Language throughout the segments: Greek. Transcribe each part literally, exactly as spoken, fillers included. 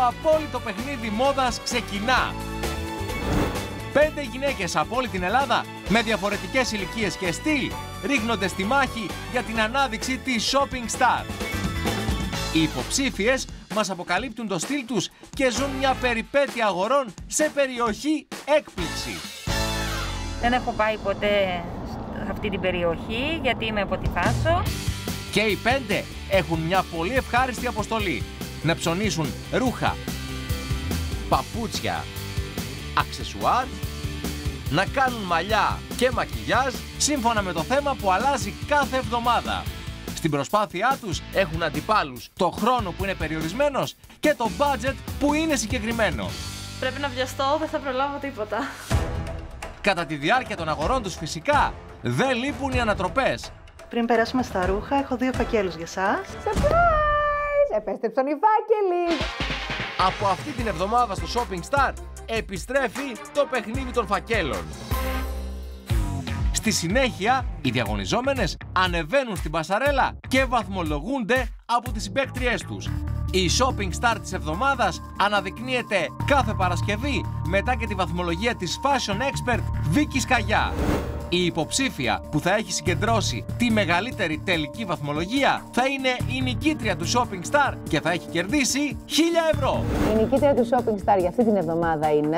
απόλυτο παιχνίδι μόδας ξεκινά. Πέντε γυναίκες από όλη την Ελλάδα με διαφορετικές ηλικίες και στυλ ρίχνονται στη μάχη για την ανάδειξη της Shopping Star. Οι υποψήφιες μας αποκαλύπτουν το στυλ τους και ζουν μια περιπέτεια αγορών σε περιοχή έκπληξη. Δεν έχω πάει ποτέ σε αυτή την περιοχή γιατί είμαι από τη Θάσο. Και οι πέντε έχουν μια πολύ ευχάριστη αποστολή. Να ψωνίσουν ρούχα, παπούτσια, αξεσουάρ, να κάνουν μαλλιά και μακιγιάζ σύμφωνα με το θέμα που αλλάζει κάθε εβδομάδα. Στην προσπάθειά τους έχουν αντιπάλους το χρόνο που είναι περιορισμένος και το budget που είναι συγκεκριμένο. Πρέπει να βιαστώ, δεν θα προλάβω τίποτα. Κατά τη διάρκεια των αγορών τους φυσικά δεν λείπουν οι ανατροπές. Πριν περάσουμε στα ρούχα, έχω δύο φακέλους για σας. Surprise! Επέστρεψαν οι φάκελοι! Από αυτή την εβδομάδα στο Shopping Star επιστρέφει το παιχνίδι των φακέλων. Στη συνέχεια, οι διαγωνιζόμενες ανεβαίνουν στην πασαρέλα και βαθμολογούνται από τις συμπαίκτριές τους. Η Shopping Star της εβδομάδας αναδεικνύεται κάθε Παρασκευή μετά και τη βαθμολογία της Fashion Expert Βίκη Σκαγιά. Η υποψήφια που θα έχει συγκεντρώσει τη μεγαλύτερη τελική βαθμολογία θα είναι η νικήτρια του Shopping Star και θα έχει κερδίσει χίλια ευρώ. Η νικήτρια του Shopping Star για αυτή την εβδομάδα είναι...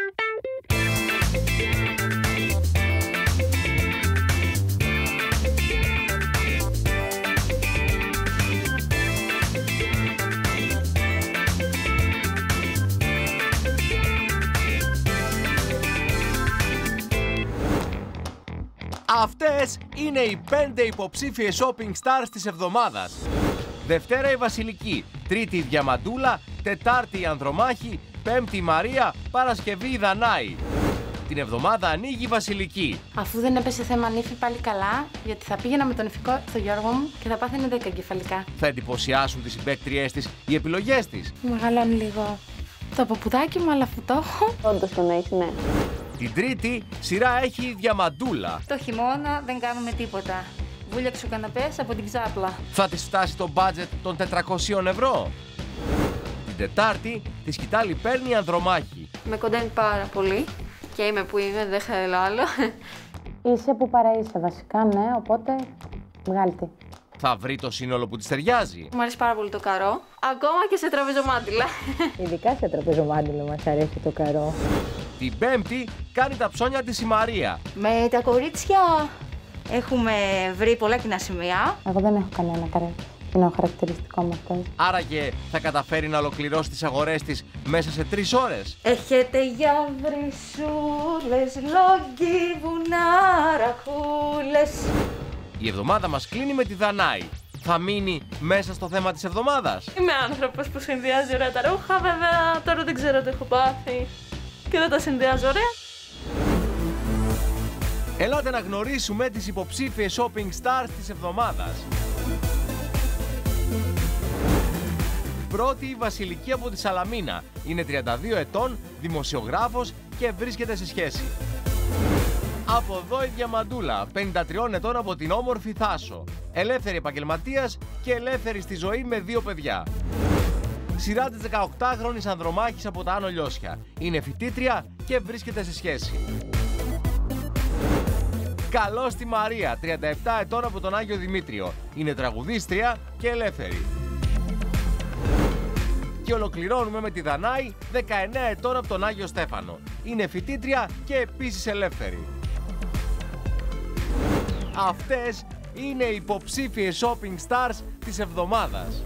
Αυτές είναι οι πέντε υποψήφιες Shopping Stars της εβδομάδας. Δευτέρα η Βασιλική, Τρίτη η Διαμαντούλα, Τετάρτη η Ανδρομάχη, Πέμπτη η Μαρία, Παρασκευή η Δανάη. Την εβδομάδα ανοίγει η Βασιλική. Αφού δεν έπεσε θέμα νύφη πάλι καλά, γιατί θα πήγαινα με τον νηφικό στο Γιώργο μου και θα πάθαινε δέκα εγκεφαλικά. Θα εντυπωσιάσουν τις συμπαίκτριές της οι επιλογές της. Μεγαλώνει λίγο το παπουδάκι μου, αλλά αφού το έχω. Όντως τον έχει, ναι. Την Τρίτη σειρά έχει η Διαμαντούλα. Το χειμώνα δεν κάνουμε τίποτα. Βούλιαξε ο καναπές από την ξάπλα. Θα της φτάσει το budget των τετρακοσίων ευρώ. Την Τετάρτη τη σκητάλη παίρνει η Ανδρομάχη. Με κοντένει πάρα πολύ και είμαι που είμαι, δεν θέλω άλλο. Είσαι που παραείσαι βασικά, ναι, οπότε βγάλει τη. Θα βρει το σύνολο που της ταιριάζει. Μου αρέσει πάρα πολύ το καρό, ακόμα και σε τραπεζομάντιλα. Ειδικά σε τραπεζομάντιλο μας αρέσει το καρό. Την Πέμπτη κάνει τα ψώνια της η Μαρία. Με τα κορίτσια έχουμε βρει πολλά κοινά σημεία. Εγώ δεν έχω κανένα καρέ. Είναι ο χαρακτηριστικό μου αυτό. Άραγε θα καταφέρει να ολοκληρώσει τις αγορές της μέσα σε τρεις ώρες. Έχετε για βρυσούλες, λόγκι, βουνά, ραχούλες. Η εβδομάδα μας κλείνει με τη Δανάη. Θα μείνει μέσα στο θέμα της εβδομάδας. Είμαι άνθρωπος που συνδυάζει ωραία τα ρούχα, βέβαια τώρα δεν ξέρω τι έχω πάθει και δεν τα συνδυάζω ωραία. Ελάτε να γνωρίσουμε τις υποψήφιες Shopping Stars της εβδομάδας. Πρώτη η Βασιλική από τη Σαλαμίνα. Είναι τριάντα δύο ετών, δημοσιογράφος και βρίσκεται σε σχέση. Από εδώ η Διαμαντούλα, πενήντα τριών ετών από την όμορφη Θάσο. Ελεύθερη επαγγελματίας και ελεύθερη στη ζωή με δύο παιδιά. Σειρά της δεκαοκτάχρονης Ανδρομάχης από τα Άνω Λιώσια. Είναι φοιτήτρια και βρίσκεται σε σχέση. Καλώς τη Μαρία, τριάντα επτά ετών από τον Άγιο Δημήτριο. Είναι τραγουδίστρια και ελεύθερη. Και ολοκληρώνουμε με τη Δανάη, δεκαεννέα ετών από τον Άγιο Στέφανο. Είναι φοιτήτρια και επίσης ελεύθερη. Αυτές είναι οι υποψήφιες Shopping Stars της εβδομάδας.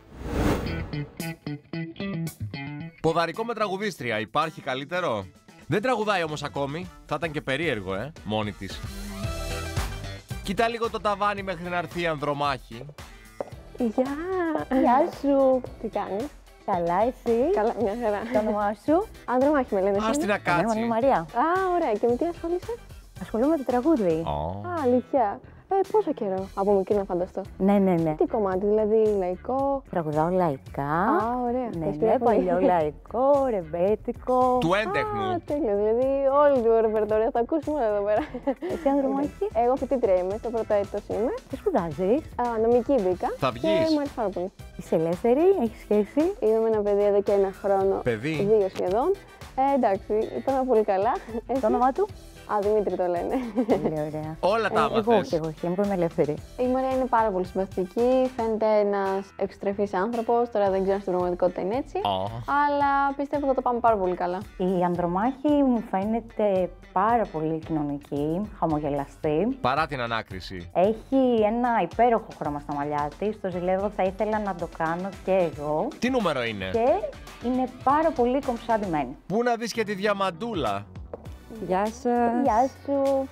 Ποδαρικό με τραγουδίστρια, υπάρχει καλύτερο? Δεν τραγουδάει όμως ακόμη, θα ήταν και περίεργο, ε, μόνη της. Κοίτα λίγο το ταβάνι μέχρι να έρθει η Ανδρομάχη. Γεια! Γεια σου! Τι κάνεις? Καλά, εσύ? Καλά, μια χαρά. Το όνομά σου? Ανδρομάχη με λένε. Άστι να κάτσει. Είναι Μαρία. Α, ωραία. Και με τι ασχολείσαι? Ασχολούμαι με το τραγούδι. Oh. Α, αλήθεια. Ε, πόσο καιρό, από μικρή να φανταστώ. Ναι, ναι, ναι. Τι κομμάτι, δηλαδή λαϊκό. Τραγουδάω λαϊκά. Α, ωραία. Ναι, ναι, παλιό λαϊκό, ρεμπέτικο. Του έντεχνου. Α, τέλειο. Δηλαδή, όλη το ρεπερτόριο θα τα ακούσουμε εδώ πέρα. Εσύ, Ανδρομάχη. Εγώ φοιτήτρια είμαι, στο πρώτο έτος είμαι. Τι σπουδάζεις? Α, νομική μπήκα. Θα Και βγεις. μου αρέσει πάρα πολύ. Είσαι ελεύθερη, έχεις σχέση? Είμαι με ένα παιδί εδώ και ένα χρόνο. Παιδί. Δύο σχεδόν. Ε, εντάξει, πάμε πολύ καλά. Εσύ? Το όνομά του? Α, Δημήτρη το λένε. Πολύ ωραία. Όλα τα Ε, εγώ άμαθες. όχι, εγώ όχι, είμαι ελεύθερη. Η Μαρία είναι πάρα πολύ συμπαθητική. Φαίνεται ένας εξωστρεφής άνθρωπος. Τώρα δεν ξέρω αν στην πραγματικότητα είναι έτσι. Ω. Αλλά πιστεύω θα το πάμε πάρα πολύ καλά. Η Ανδρομάχη μου φαίνεται πάρα πολύ κοινωνική, χαμογελαστή. Παρά την ανάκριση. Έχει ένα υπέροχο χρώμα στα μαλλιά της. Το ζηλεύω, θα ήθελα να το κάνω και εγώ. Τι νούμερο είναι? Και είναι πάρα πολύ κομψά ντυμένη. Πού να δεις και τη διαμαντούλα. Γεια σας. Γεια σου.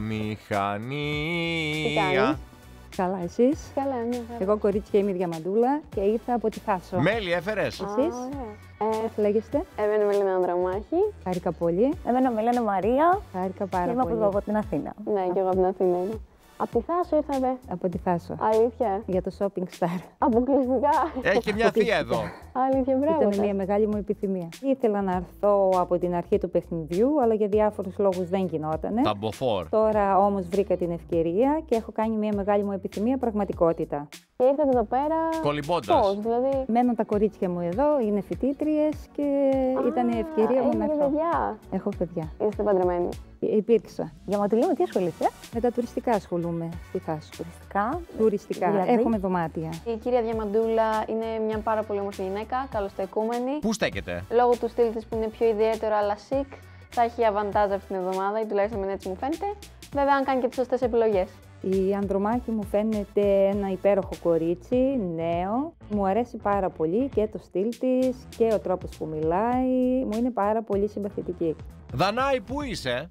Αμηχανία. Καλά, εσείς? Καλά, ναι. Εγώ κορίτσια είμαι η Διαμαντούλα και ήρθα από τη Θάσο. Μέλι έφερες. Εσείς? Ωραία. Πώς λέγεστε? Εμένα με λένε Ανδρομάχη. Χάρηκα πολύ. Εμένα με λένε Μαρία. Χάρηκα πάρα Είμαι από πολύ. εδώ, από την Αθήνα. Ναι, και εγώ από την Αθήνα είμαι. Απ' τη Θάσο ήρθατε. Από τη Θάσο. Αλήθεια. Για το Shopping Star. Αποκλειστικά. Έχει και μια θεία εδώ. Αλήθεια, μπράβο. Ήταν σας. μια μεγάλη μου επιθυμία. Ήθελα να έρθω από την αρχή του παιχνιδιού, αλλά για διάφορους λόγους δεν γινότανε. Τα μποφόρ. Τώρα όμως βρήκα την ευκαιρία και έχω κάνει μια μεγάλη μου επιθυμία πραγματικότητα. Και ήρθατε εδώ πέρα. Κολυμπώντας. Πώς, δηλαδή. Μένουν τα κορίτσια μου εδώ, είναι φοιτήτριες και ήταν η ευκαιρία μου να έχετε έρθω. παιδιά. Έχω παιδιά. Είστε παντρεμένοι. Υπήρξα. Για Ματουλή, με τι ασχολείσαι? Με τα τουριστικά ασχολούμαι στη Θάσο. Τουριστικά. Τουριστικά. Δηλαδή? Έχουμε δωμάτια. Η κυρία Διαμαντούλα είναι μια πάρα πολύ όμορφη γυναίκα, καλοστεκούμενη. Πού στέκεται? Λόγω του στυλ της που είναι πιο ιδιαίτερο αλλά chic, θα έχει αβαντάζ αυτή την εβδομάδα ή τουλάχιστον εμένα έτσι μου φαίνεται. Βέβαια, αν κάνει και τις σωστές επιλογές. Η Ανδρομάχη μου φαίνεται ένα υπέροχο κορίτσι, νέο. Μου αρέσει πάρα πολύ και το στυλ της και ο τρόπος που μιλάει. Μου είναι πάρα πολύ συμπαθητική. Δανάη, πού είσαι?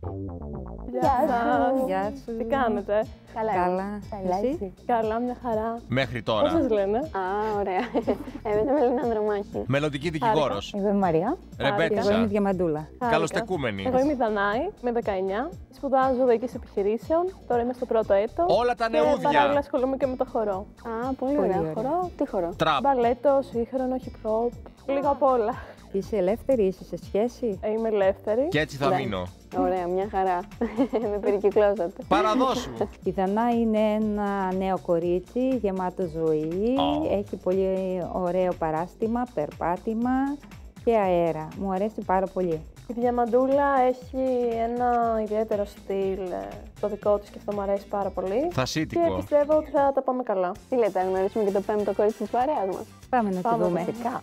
Γεια σας. Γεια σου. Τι κάνετε? Καλά. Καλά. Καλά, Εσύ? εσύ. Καλά, μια χαρά. Μέχρι Πώς σας τώρα. λένε? Α, ωραία. Εμένα με λένε Ανδρομάχη. Μελλοντική δικηγόρος. Εγώ είμαι η Μαρία. Εγώ είμαι η Ρεμπέτησα. Διαμαντούλα. Καλοστεκούμενη. Εγώ είμαι η Δανάη, είμαι δεκαεννιά. Σπουδάζω διοίκηση επιχειρήσεων. Τώρα είμαι στο πρώτο έτος. Όλα τα Και παράλληλα νεούδια. ασχολούμαι και με το χορό. Α, πολύ, Πολύ ωραία. ωραία. Χορό. Τι χορό. Τραπ. Μπαλέτο, σύγχρονο, hip hop. Λίγο απ' όλα. Είσαι ελεύθερη, είσαι σε σχέση? Ε, Είμαι ελεύθερη. Και έτσι θα Ναι. μείνω. Ωραία, μια χαρά. Με περικυκλώσατε. Παραδώσου. Η Δανά είναι ένα νέο κορίτσι γεμάτο ζωή. Ω. Έχει πολύ ωραίο παράστημα, περπάτημα και αέρα. Μου αρέσει πάρα πολύ. Η Διαμαντούλα έχει ένα ιδιαίτερο στυλ, ε, το δικό της και αυτό μου αρέσει πάρα πολύ. Και Θασίτικο. πιστεύω ότι θα τα πάμε καλά. Τι λέτε, να γνωρίσουμε και το πέμπτο κορίτσι της παρέας μας. Πάμε να τη Πάμε, δούμε. φυσικά.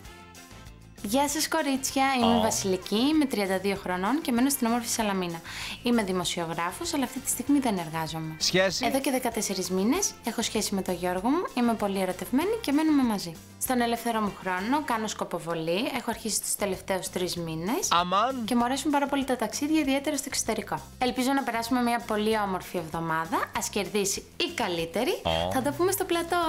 Γεια σας κορίτσια, είμαι Ω. η Βασιλική, είμαι τριάντα δύο χρονών και μένω στην όμορφη Σαλαμίνα. Είμαι δημοσιογράφος, αλλά αυτή τη στιγμή δεν εργάζομαι. Σχέση. Εδώ και δεκατέσσερις μήνες έχω σχέση με τον Γιώργο μου, είμαι πολύ ερωτευμένη και μένουμε μαζί. Στον ελεύθερο μου χρόνο κάνω σκοποβολή, έχω αρχίσει τους τελευταίους τρεις μήνες. Αμάν. Και μου αρέσουν πάρα πολύ τα ταξίδια, ιδιαίτερα στο εξωτερικό. Ελπίζω να περάσουμε μια πολύ όμορφη εβδομάδα. Ας κερδίσει η καλύτερη. Ω. Θα τα πούμε στο πλατό.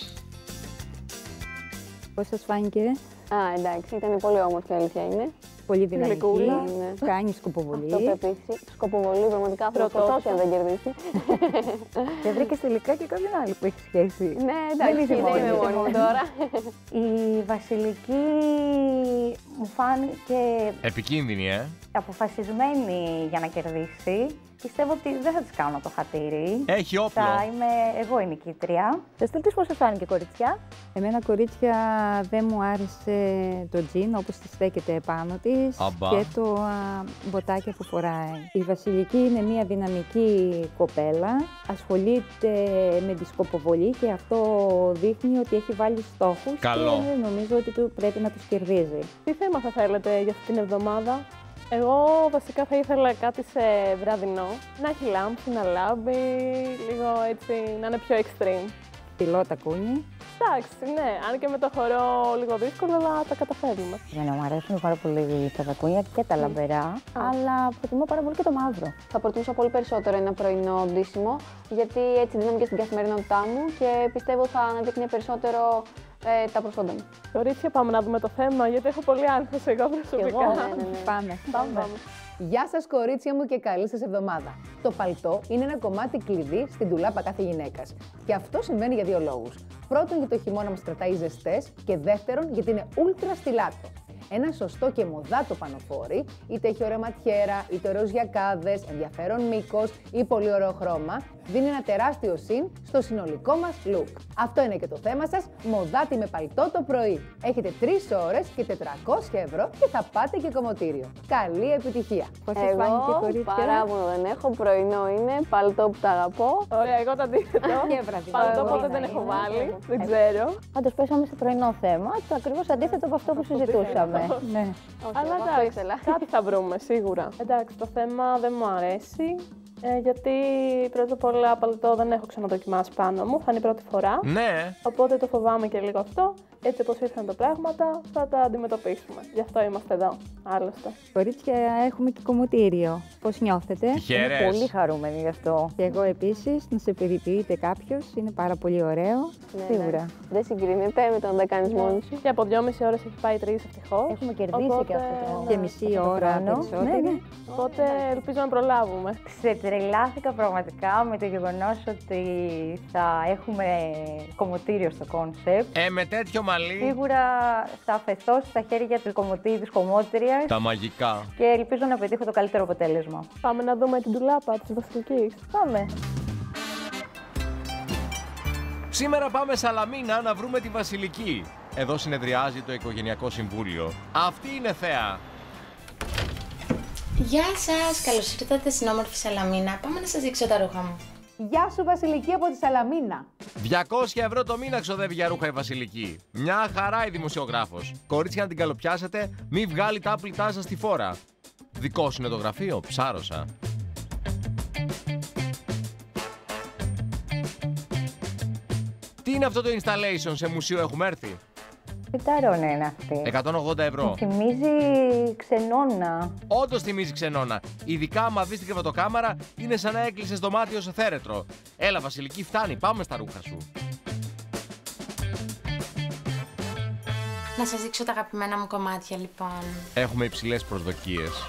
Πώς σας φάνηκε? Α, εντάξει, ήταν πολύ όμορφη, αλήθεια είναι. Πολύ δυναμική. Γλυκούλα. Ναι. Κάνει σκοποβολή. Αυτοπεποίθηση. Σκοποβολή, πραγματικά αυτό Πρωτότυπο. αν δεν κερδίσει. Και βρήκε τελικά και κάποιον άλλο που έχει σχέση. Ναι, εντάξει, είσαι δεν μόνη. είμαι μόνη μου τώρα. Η Βασιλική μου φάνηκε Επικίνδυνη, ε. αποφασισμένη για να κερδίσει. Πιστεύω ότι δεν θα της κάνω το χατήρι. Έχει όπλο. Θα είμαι εγώ η νικήτρια. Το στυλ της πώς σας φάνηκε, κοριτσιά? Εμένα, κορίτσια, δεν μου άρεσε το τζιν όπως τη στέκεται επάνω της Αμπά. και το α, μποτάκια που φοράει. Η Βασιλική είναι μια δυναμική κοπέλα, ασχολείται με τη σκοποβολή και αυτό δείχνει ότι έχει βάλει στόχους Καλό. και νομίζω ότι του πρέπει να τους κερδίζει. Τι θέμα θα θέλετε για αυτή την εβδομάδα? Εγώ βασικά θα ήθελα κάτι σε βραδινό. Να έχει λάμψη, να λάμπει, λίγο έτσι, να είναι πιο extreme. Τυλό τακούνι. Εντάξει, ναι, αν και με το χορό λίγο δύσκολο, αλλά τα καταφέρνουμε. Εμένα μου αρέσουν πάρα πολύ τα δακούνια και τα λαμπερά, αλλά προτιμώ πάρα πολύ και το μαύρο. Θα προτιμούσα πολύ περισσότερο ένα πρωινό ντύσιμο, γιατί έτσι δίνομαι και στην καθημερινότητά μου και πιστεύω θα αναδείκνει περισσότερο ε, τα προσόντα μου. Κορίτσια, πάμε να δούμε το θέμα, γιατί έχω πολύ άγχος εγώ προσωπικά. εγώ, ναι, ναι, ναι. Πάμε. Πάμε, πάμε. Γεια σας κορίτσια μου και καλή σας εβδομάδα. Το παλτό είναι ένα κομμάτι κλειδί στην ντουλάπα κάθε γυναίκας. Και αυτό συμβαίνει για δύο λόγους. Πρώτον, γιατί το χειμώνα μας κρατάει ζεστές και δεύτερον, γιατί είναι ούλτρα στιλάτο. Ένα σωστό και μοδάτο πανοφόρι, είτε έχει ωραία ματιέρα, είτε ωραίους γιακάδες, ενδιαφέρον μήκος ή πολύ ωραίο χρώμα, δίνει ένα τεράστιο συν στο συνολικό μας look. Αυτό είναι και το θέμα σας, μοδάτι με παλτό το πρωί. Έχετε τρεις ώρες και τετρακόσια ευρώ και θα πάτε και κομμωτήριο. Καλή επιτυχία! Πώς σας φάνηκε, κορίτσια? Παράπονο δεν έχω, πρωινό είναι, παλτό που τα αγαπώ. Ωραία, εγώ το αντίθετο. Παλτό ποτέ δεν έχω βάλει, δεν ξέρω. Πάντως πέσαμε σε πρωινό θέμα, το ακριβώς αντίθετο από αυτό που συζητούσαμε. Ναι. Αλλά εντάξει, κάτι θα βρούμε σίγουρα. Εντάξει, το θέμα δεν μου αρέσει. Ε, γιατί πρώτα απ' όλα παλτό δεν έχω ξαναδοκιμάσει πάνω μου, θα είναι η πρώτη φορά. Ναι. Οπότε το φοβάμαι και λίγο αυτό. Έτσι όπως ήρθαν τα πράγματα, θα τα αντιμετωπίσουμε. Γι' αυτό είμαστε εδώ, άλλωστε. Κορίτσια, έχουμε και κομμωτήριο. Πώς νιώθετε? Τυχερές. Είμαι πολύ χαρούμενη γι' αυτό. Και εγώ επίσης, να σε περιποιείται κάποιος, είναι πάρα πολύ ωραίο. Ναι, Σίγουρα. ναι. Δεν συγκρίνεται με το να τα κάνεις μόνη σου. Και από δυόμιση ώρες έχει πάει τρεις ευτυχώς. Έχουμε κερδίσει Οπότε, και αυτό το Και μισή ώρα περισσότερο. Ναι, ναι. Οπότε ελπίζω να προλάβουμε. Ξετρελάθηκα πραγματικά με το γεγονός ότι θα έχουμε κομμωτήριο στο κόνσεπτ. Ε, με τέτοιο μαλλί. Σίγουρα θα αφαιθώ στα χέρια του κομμωτή, της κομμότριας Τα μαγικά. και ελπίζω να πετύχω το καλύτερο αποτέλεσμα. Πάμε να δούμε την ντουλάπα της Βασιλικής. Πάμε! Σήμερα πάμε Σαλαμίνα να βρούμε τη Βασιλική. Εδώ συνεδριάζει το Οικογενειακό Συμβούλιο. Αυτή είναι Θέα. Γεια σας, καλώς ήρθατε στην όμορφη Σαλαμίνα. Πάμε να σας δείξω τα ρούχα μου. Γεια σου Βασιλική από τη Σαλαμίνα. διακόσια ευρώ το μήνα ξοδεύει για ρούχα η Βασιλική. Μια χαρά η δημοσιογράφος. Κορίτσια, να την καλοπιάσετε, μη βγάλει τα άπλητά σας στη φόρα. Δικό σου είναι το γραφείο, ψάρωσα. Τι είναι αυτό το installation, σε μουσείο έχουμε έρθει? Τι ταρόνα είναι αυτή? εκατόν ογδόντα ευρώ. Θυμίζει ξενώνα. Όντως θυμίζει ξενώνα. Ειδικά άμα δεις την κρεβατοκάμαρα, είναι σαν να έκλεισες δωμάτιο σε θέρετρο. Έλα Βασιλική, φτάνει, πάμε στα ρούχα σου. Να σας δείξω τα αγαπημένα μου κομμάτια λοιπόν. Έχουμε υψηλές προσδοκίες.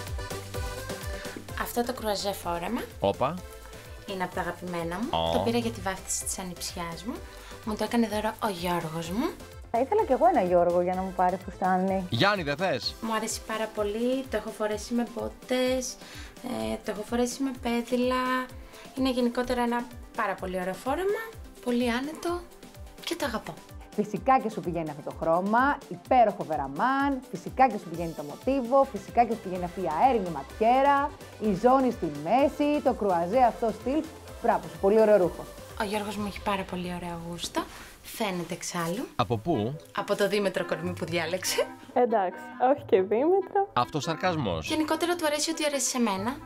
Αυτό το κρουαζέ φόρεμα Όπα. είναι από τα αγαπημένα μου. Oh. Το πήρα για τη βάφτιση της ανιψιάς μου. Μου το έκανε δώρο ο Γιώργος μου. Θα ήθελα κι εγώ ένα Γιώργο για να μου πάρει φουστάνι. Γιάννη, δεν θες? Μου αρέσει πάρα πολύ, το έχω φορέσει με μπότες, ε, το έχω φορέσει με πέδιλα. Είναι γενικότερα ένα πάρα πολύ ωραίο φόρεμα, πολύ άνετο και το αγαπώ. Φυσικά και σου πηγαίνει αυτό το χρώμα, υπέροχο βεραμάν, φυσικά και σου πηγαίνει το μοτίβο, φυσικά και σου πηγαίνει αυτή η αέρινη ματιέρα, η ζώνη στη μέση, το κρουαζέ αυτό στυλ. Μπράβο σου, πολύ ωραίο ρούχο. Ο Γιώργος μου έχει πάρα πολύ ωραίο γούστο, φαίνεται εξάλλου. Από πού? Από το δίμετρο κορμί που διάλεξε. Εντάξει, όχι και δίμετρο. Αυτό σαρκασμός. Γενικότερα του αρέσει ότι αρέσει σε μένα.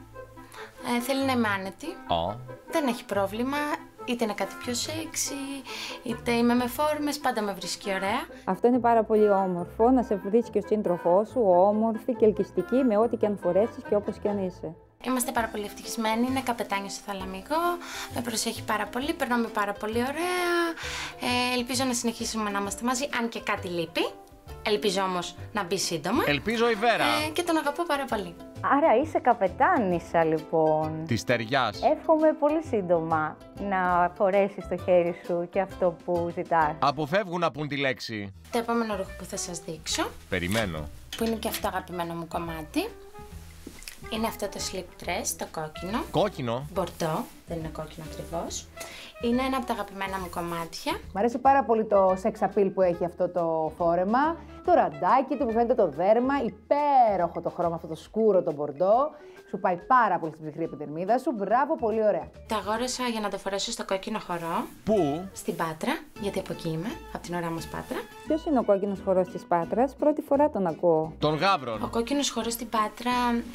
Ε, θέλει να είμαι άνετη. Oh. Δεν έχει πρόβλημα. Είτε είναι κάτι πιο σεξι, είτε είμαι με φόρμες, πάντα με βρίσκει ωραία. Αυτό είναι πάρα πολύ όμορφο, να σε βρίσκει ο σύντροφός σου, όμορφη και ελκυστική με ό,τι και αν φορέσεις και όπως και αν είσαι. Είμαστε πάρα πολύ ευτυχισμένοι, είναι καπετάνιος στο Θαλαμικό, με προσέχει πάρα πολύ, περνάμε πάρα πολύ ωραία. Ε, ελπίζω να συνεχίσουμε να είμαστε μαζί, αν και κάτι λείπει. Ελπίζω όμως να μπει σύντομα. Ελπίζω η Βέρα. Ε, και τον αγαπώ πάρα πολύ. Άρα είσαι καπετάνισσα λοιπόν. Της ταιριάς. Εύχομαι πολύ σύντομα να φορέσεις στο χέρι σου και αυτό που ζητάς. Αποφεύγουν να πούν τη λέξη. Το επόμενο ρούχο που θα σας δείξω, Περιμένω. που είναι και αυτό αγαπημένο μου κομμάτι, είναι αυτό το slip dress, το κόκκινο. Κόκκινο. Μπορντό, δεν είναι κόκκινο ακριβώς. Είναι ένα από τα αγαπημένα μου κομμάτια. Μ' αρέσει πάρα πολύ το sex appeal που έχει αυτό το φόρεμα. Το ραντάκι του που φαίνεται το δέρμα, υπέροχο το χρώμα, αυτό το σκούρο, το μπορντό. Σου πάει πάρα πολύ στην ψυχρή επιδερμίδα σου. Μπράβο, πολύ ωραία. Το αγόρασα για να το φορέσω στο κόκκινο χορό. Πού? Στην Πάτρα, γιατί από εκεί είμαι, από την ωραία μας Πάτρα. Ποιος είναι ο κόκκινος χορός της Πάτρας? Πρώτη φορά τον ακούω. Των Γαύρων. Ο κόκκινος χορός στην Πάτρα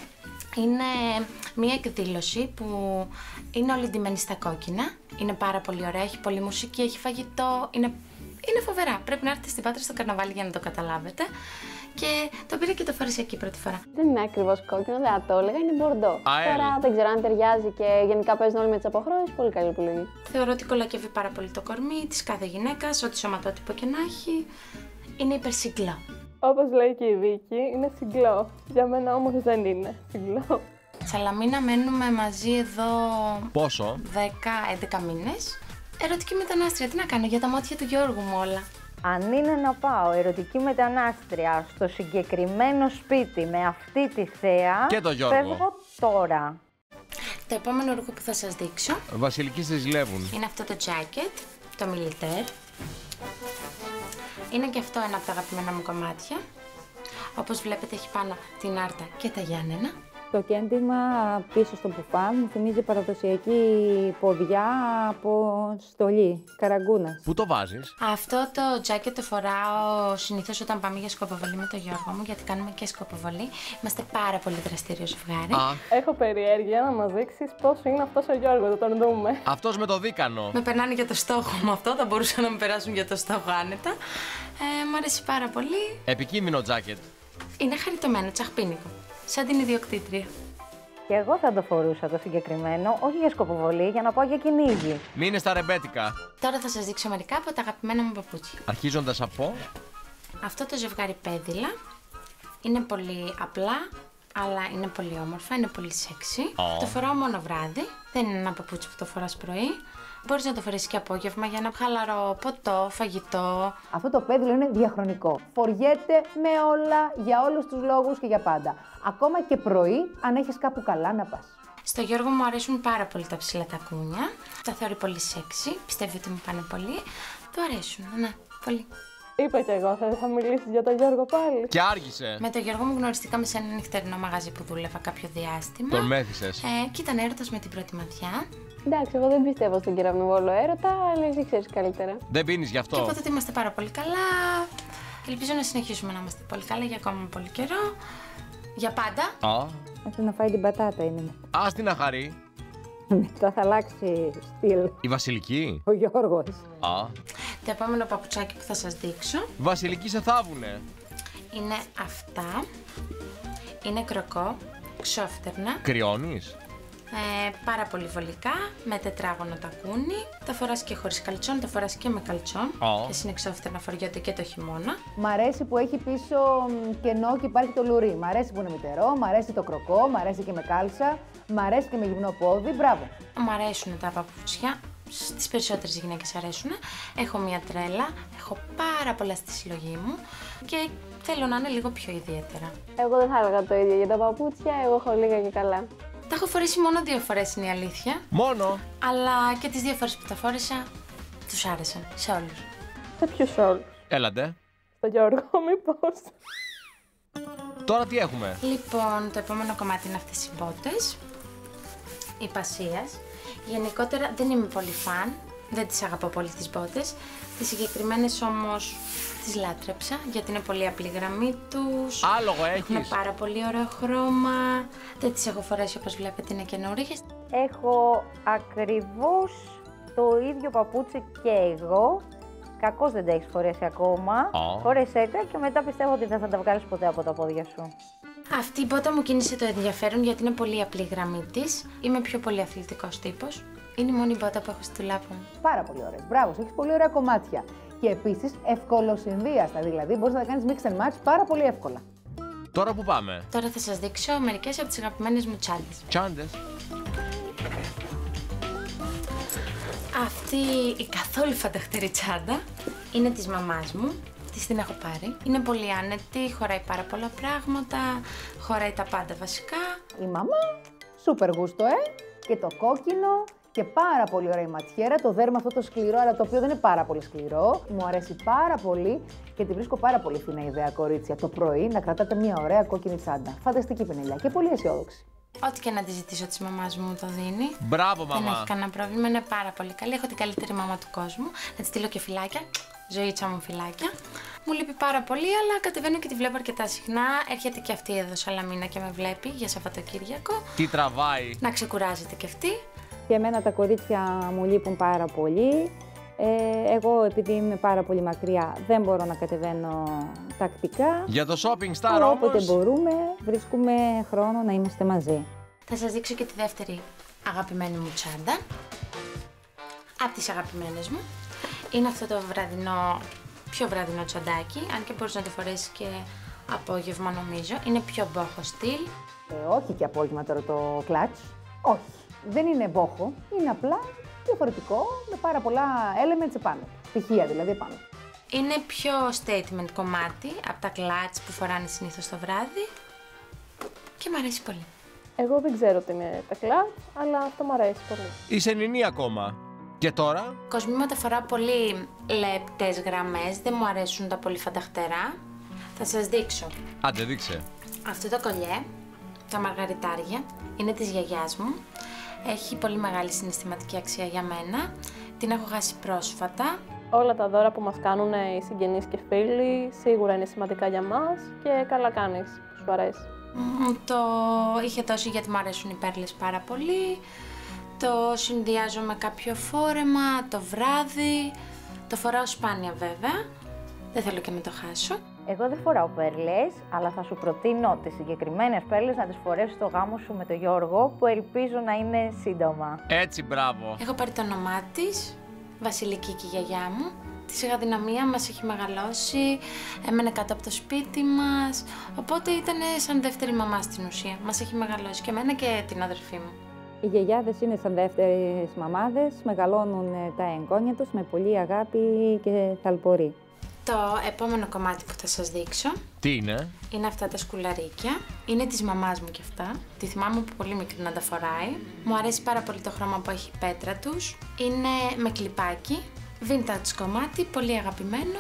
είναι μία εκδήλωση που είναι όλη ντυμένη στα κόκκινα. Είναι πάρα πολύ ωραία, έχει πολλή μουσική, έχει φαγητό, είναι, είναι φοβερά. Πρέπει να έρθετε στην Πάτρα στο καρναβάλι για να το καταλάβετε. Και το πήρα και το φόρεσα εκεί πρώτη φορά. Δεν είναι ακριβώς κόκκινο, δεν θα το έλεγα, είναι μπορντό. Αέλ. Τώρα δεν ξέρω αν ταιριάζει και γενικά παίζουν όλοι με τις αποχρώσεις, πολύ καλή επιλογή. Θεωρώ ότι κολακεύει πάρα πολύ το κορμί της κάθε γυναίκας, ό,τι σωματότυπο και να έχει. Είναι υπερσυγκλό. Όπως λέει και η Βίκη, είναι συγκλό. Για μένα όμως δεν είναι συγκλό. Σαλαμίνα μένουμε μαζί εδώ... Πόσο? δέκα έντεκα μήνες. Ερωτική μετανάστρια, τι να κάνω, για τα μάτια του Γιώργου μου όλα. Αν είναι να πάω ερωτική μετανάστρια στο συγκεκριμένο σπίτι με αυτή τη θέα, και το Γιώργο. Φεύγω τώρα. Το επόμενο ρούχο που θα σας δείξω Βασιλική σε ζηλεύουν. είναι αυτό το jacket, το militaire. Είναι και αυτό ένα από τα αγαπημένα μου κομμάτια. Όπως βλέπετε έχει πάνω την Άρτα και τα Γιάννενα. Το κέντημα πίσω στο μπουφάν μου θυμίζει παραδοσιακή ποδιά από στολή, καραγκούνας. Πού το βάζεις? Αυτό το jacket το φοράω συνήθως όταν πάμε για σκοποβολή με τον Γιώργο μου, γιατί κάνουμε και σκοποβολή. Είμαστε πάρα πολύ δραστήριο ζευγάρι. Α. Έχω περιέργεια να μας δείξεις πόσο είναι αυτός ο Γιώργος, θα τον δούμε. Αυτός με το δίκανο. Με περνάνε για το στόχο μου αυτό, θα μπορούσαν να με περάσουν για το στόχο άνετα. Ε, μ' αρέσει πάρα πολύ. Επικίνδυνο τζάκετ. Είναι χαριτωμένο, τσαχπίνικο. Σαν την ιδιοκτήτρια. Και εγώ θα το φορούσα το συγκεκριμένο, όχι για σκοποβολή, για να πάω για κυνήγι. Μείνε στα ρεμπέτικα. Τώρα θα σας δείξω μερικά από τα αγαπημένα μου παπούτσια. Αρχίζοντας από... Αυτό το ζευγάρι πέδιλα είναι πολύ απλά, αλλά είναι πολύ όμορφα, είναι πολύ σεξι. Oh. Το φοράω μόνο βράδυ, δεν είναι ένα παπούτσι που το φοράς πρωί. Μπορείς να το φορέσεις και απόγευμα για ένα χαλαρό ποτό, φαγητό. Αυτό το πέδιλο είναι διαχρονικό. Φοριέται με όλα, για όλους τους λόγους και για πάντα. Ακόμα και πρωί, αν έχεις κάπου καλά να πας. Στο Γιώργο μου αρέσουν πάρα πολύ τα ψηλά τακούνια. Τα θεωρεί πολύ σεξι, πιστεύει ότι μου πάνε πολύ. Του αρέσουν, ναι, πολύ. Είπα κι εγώ, θα, θα μιλήσεις για τον Γιώργο πάλι. Και άργησε. Με τον Γιώργο μου γνωριστήκαμε σε ένα νυχτερινό μαγαζί που δούλευα κάποιο διάστημα. Τον μέθησες. Ε, και ήταν έρωτας με την πρώτη ματιά. Εντάξει, εγώ δεν πιστεύω στον κεραυνοβόλο έρωτα, αλλά εσύ ξέρεις καλύτερα. Δεν πίνεις γι' αυτό. Και οπότε είμαστε πάρα πολύ καλά. Ελπίζω να συνεχίσουμε να είμαστε πολύ καλά για ακόμα πολύ καιρό. Για πάντα. Α. Ήθελα να φάει την πατάτα είναι. Ας την αχαρεί. Μετά θα αλλάξει στυλ. Η Βασιλική. Ο Γιώργος. Α. Το επόμενο παπουτσάκι που θα σας δείξω Βασιλική σε θάβουνε. είναι αυτά. Είναι κροκό, ξόφτερνα. Κρυώνεις. Ε, πάρα πολύ βολικά, με τετράγωνο τακούνι. Τα φοράς και χωρίς καλτσόν, τα φοράς και με καλτσόν. Oh. Και συνεξόφτερνα φοριόνται και το χειμώνα. Μ' αρέσει που έχει πίσω κενό και υπάρχει το λουρί. Μ' αρέσει που είναι μητερό, μ' αρέσει το κροκό, μ' αρέσει και με κάλτσα, μ' αρέσει και με γυμνό πόδι. Μπράβο. Μου αρέσουν τα παπούτσια. Στις περισσότερες γυναίκες αρέσουν. Έχω μια τρέλα, έχω πάρα πολλά στη συλλογή μου και θέλω να είναι λίγο πιο ιδιαίτερα. Εγώ δεν θα έλεγα το ίδιο για τα παπούτσια, εγώ έχω λίγα και καλά. Τα έχω φορέσει μόνο δύο φορές, είναι η αλήθεια. Μόνο. Αλλά και τις δύο φορές που τα φόρεσα, τους άρεσαν σε όλους. Σε ποιους όλους? Έλατε. Στο Γιώργο, μήπως? Τώρα τι έχουμε? Λοιπόν, το επόμενο κομμάτι είναι αυτές οι μπότες. Η Πασίας. Γενικότερα δεν είμαι πολύ φαν, δεν τις αγαπώ πολύ τις μπότες. Τις συγκεκριμένες όμως τις λάτρεψα, γιατί είναι πολύ απλή γραμμή τους. Άλογο έχεις. Έχουν πάρα πολύ ωραίο χρώμα. Δεν τις έχω φορέσει όπως βλέπετε, είναι καινούργιες. Έχω ακριβώς το ίδιο παπούτσι και εγώ. Κακώς δεν τα έχεις φορέσει ακόμα. Oh. Φόρεσέ τα και μετά πιστεύω ότι δεν θα τα βγάλεις ποτέ από τα πόδια σου. Αυτή η μπότα μου κίνησε το ενδιαφέρον γιατί είναι πολύ απλή η γραμμή της. Είμαι πιο πολύ αθλητικός τύπος. Είναι η μόνη μπότα που έχω στη τουλάπα μου. Πάρα πολύ ωραίες. Μπράβο, έχεις πολύ ωραία κομμάτια. Και επίσης ευκολοσυνδύαστα, δηλαδή μπορείς να τα κάνεις mix and match πάρα πολύ εύκολα. Τώρα που πάμε? Τώρα θα σας δείξω μερικές από τις αγαπημένες μου τσάντες. Τσάντες. Αυτή η καθόλου φανταχτερή τσάντα είναι της μαμάς μου. Της την έχω πάρει. Είναι πολύ άνετη, χωράει πάρα πολλά πράγματα, χωράει τα πάντα βασικά. Η μαμά, σούπερ γούστο, ε! Και το κόκκινο και πάρα πολύ ωραία η ματιέρα, το δέρμα αυτό το σκληρό, αλλά το οποίο δεν είναι πάρα πολύ σκληρό. Μου αρέσει πάρα πολύ και τη βρίσκω πάρα πολύ φθηνά ιδέα, κορίτσια. Το πρωί να κρατάτε μια ωραία κόκκινη τσάντα. Φανταστική πινελιά και πολύ αισιόδοξη. Ό,τι και να τη ζητήσω της μαμάς μου το δίνει. Μπράβο, μαμά. Δεν έχει κανένα πρόβλημα, είναι πάρα πολύ καλή. Έχω την καλύτερη μαμά του κόσμου. Να τη στείλω και φυλάκια. Ζωήτσα μου φυλάκια. Μου λείπει πάρα πολύ, αλλά κατεβαίνω και τη βλέπω αρκετά συχνά. Έρχεται και αυτή εδώ Σαλαμίνα και με βλέπει για Σαββατοκύριακο. Τι τραβάει. Να ξεκουράζεται και αυτή. Και εμένα τα κορίτσια μου λείπουν πάρα πολύ. Ε, εγώ επειδή είμαι πάρα πολύ μακριά δεν μπορώ να κατεβαίνω τακτικά. Για το shopping star αλλά όμως. όποτε μπορούμε βρίσκουμε χρόνο να είμαστε μαζί. Θα σας δείξω και τη δεύτερη αγαπημένη μου τσάντα. Από τις αγαπημένες μου. Είναι αυτό το βραδινό, πιο βραδινό τσαντάκι, αν και μπορείς να το φορέσεις και απόγευμα νομίζω. Είναι πιο μπόχο στυλ. Ε, όχι και απόγευμα τώρα το κλατς. Όχι. Δεν είναι μπόχο. Είναι απλά διαφορετικό με πάρα πολλά elements επάνω. Στοιχεία δηλαδή επάνω. Είναι πιο statement κομμάτι από τα κλατς που φοράνε συνήθως το βράδυ και μου αρέσει πολύ. Εγώ δεν ξέρω τι είναι τα κλατ, αλλά αυτό μου αρέσει πολύ. Είσαι νηνή ακόμα. Και τώρα? Κοσμήματα φοράω πολύ λεπτές γραμμές, δεν μου αρέσουν τα πολύ φανταχτερά. Θα σας δείξω. Άντε, δείξε. Αυτό το κολλιέ, τα μαργαριτάρια, είναι της γιαγιάς μου. Έχει πολύ μεγάλη συναισθηματική αξία για μένα. Την έχω χάσει πρόσφατα. Όλα τα δώρα που μας κάνουν οι συγγενείς και φίλοι σίγουρα είναι σημαντικά για μας και καλά κάνεις που σου αρέσει. Mm, το είχε δώσει γιατί μου αρέσουν οι πέρλες πάρα πολύ. Το συνδυάζω με κάποιο φόρεμα, το βράδυ. Το φοράω σπάνια βέβαια. Δεν θέλω και να το χάσω. Εγώ δεν φοράω πέρλες, αλλά θα σου προτείνω τις συγκεκριμένες πέρλες να τις φορέσεις στο γάμο σου με τον Γιώργο, που ελπίζω να είναι σύντομα. Έτσι, μπράβο. Έχω πάρει το όνομά της, Βασιλική και η γιαγιά μου. Της είχα δυναμία, μας έχει μεγαλώσει, έμενε κάτω από το σπίτι μας, οπότε ήταν σαν δεύτερη μαμά στην ουσία. Μας έχει μεγαλώσει και εμένα και την αδερφή μου. Οι γιαγιάδες είναι σαν δεύτερες μαμάδες, μεγαλώνουν τα εγγόνια τους με πολύ αγάπη και ταλπορή. Το επόμενο κομμάτι που θα σας δείξω τι είναι? Είναι αυτά τα σκουλαρίκια. Είναι της μαμάς μου και αυτά. Τη θυμάμαι από πολύ μικρή να τα φοράει. Μου αρέσει πάρα πολύ το χρώμα που έχει η πέτρα τους. Είναι με κλιπάκι. Vintage κομμάτι, πολύ αγαπημένο.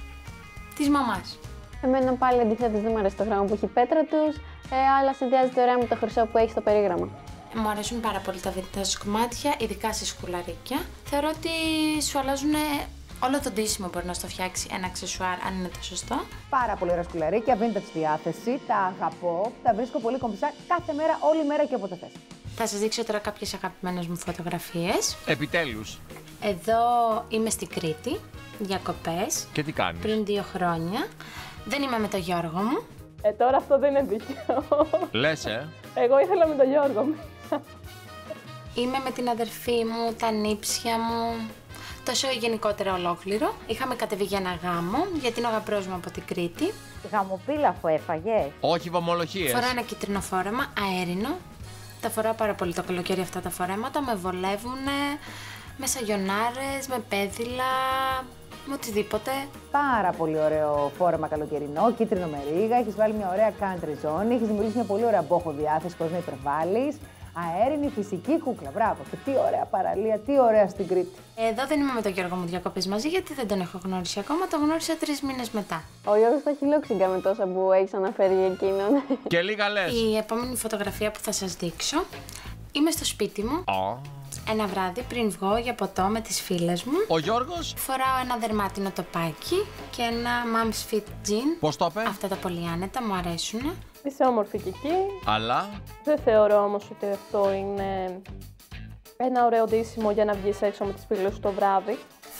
Της μαμάς. Εμένα πάλι αντιθέτως δεν μου αρέσει το χρώμα που έχει η πέτρα τους, ε, αλλά συνδυάζεται ωραία με το χρυσό που έχει στο περίγραμμα. Μου αρέσουν πάρα πολύ τα vintage κομμάτια, ειδικά σε σκουλαρίκια. Θεωρώ ότι σου αλλάζουν όλο το ντύσιμο, μπορεί να στο φτιάξει ένα αξεσουάρ, αν είναι το σωστό. Πάρα πολύ ωραία σκουλαρίκια, vintage διάθεση, τα αγαπώ, τα βρίσκω πολύ κομψά κάθε μέρα, όλη μέρα και όποτε θες. Θα σας δείξω τώρα κάποιες αγαπημένες μου φωτογραφίες. Επιτέλους. Εδώ είμαι στην Κρήτη, διακοπές. Και τι κάνεις? Πριν δύο χρόνια. Δεν είμαι με τον Γιώργο μου. Ε, τώρα αυτό δεν είναι δίκαιο. Λες, ε. Εγώ ήθελα με τον Γιώργο μου. Είμαι με την αδερφή μου, τα νύψια μου, το σοου γενικότερα ολόκληρο. Είχαμε κατεβεί για ένα γάμο, γιατί είναι ο αγαπρός μου από την Κρήτη. Γαμοπίλαφο έφαγες? Όχι βαμολογίες. Φοράω ένα κίτρινο φόρεμα, αέρινο. Τα φοράω πάρα πολύ το καλοκαίρι αυτά τα φορέματα, με βολεύουνε, με σαγιονάρες, με πέδιλα, με οτιδήποτε. Πάρα πολύ ωραίο φόρεμα καλοκαιρινό, κίτρινο με ρίγα, έχεις βάλει μια ωραία country ζώνη, έχεις δημιουργήσει μια πολύ ωραία μπόχο διάθεση χωρίς να υπερβάλλεις. Αέρινη φυσική κούκλα, μπράβο. Και τι ωραία παραλία, τι ωραία στην Κρήτη. Εδώ δεν είμαι με τον Γιώργο μου διακοπές μαζί, γιατί δεν τον έχω γνωρίσει ακόμα, τον γνώρισα τρεις μήνες μετά. Ο Γιώργος θα έχει λόξιγκα με τόσα που έχεις αναφέρει για εκείνον. Και λίγα λες. Η επόμενη φωτογραφία που θα σας δείξω, είμαι στο σπίτι μου. Oh. Ένα βράδυ πριν βγω για ποτό με τις φίλες μου. Ο Γιώργος. Φοράω ένα δερμάτινο τοπάκι και ένα mom's fit jean. Πώς το είπε? Αυτά τα πολύ άνετα, μου αρέσουν. Είσαι όμορφη και εκεί. Αλλά. Δεν θεωρώ όμως ότι αυτό είναι ένα ωραίο ντύσιμο για να βγεις έξω με τις φίλες σου το βράδυ.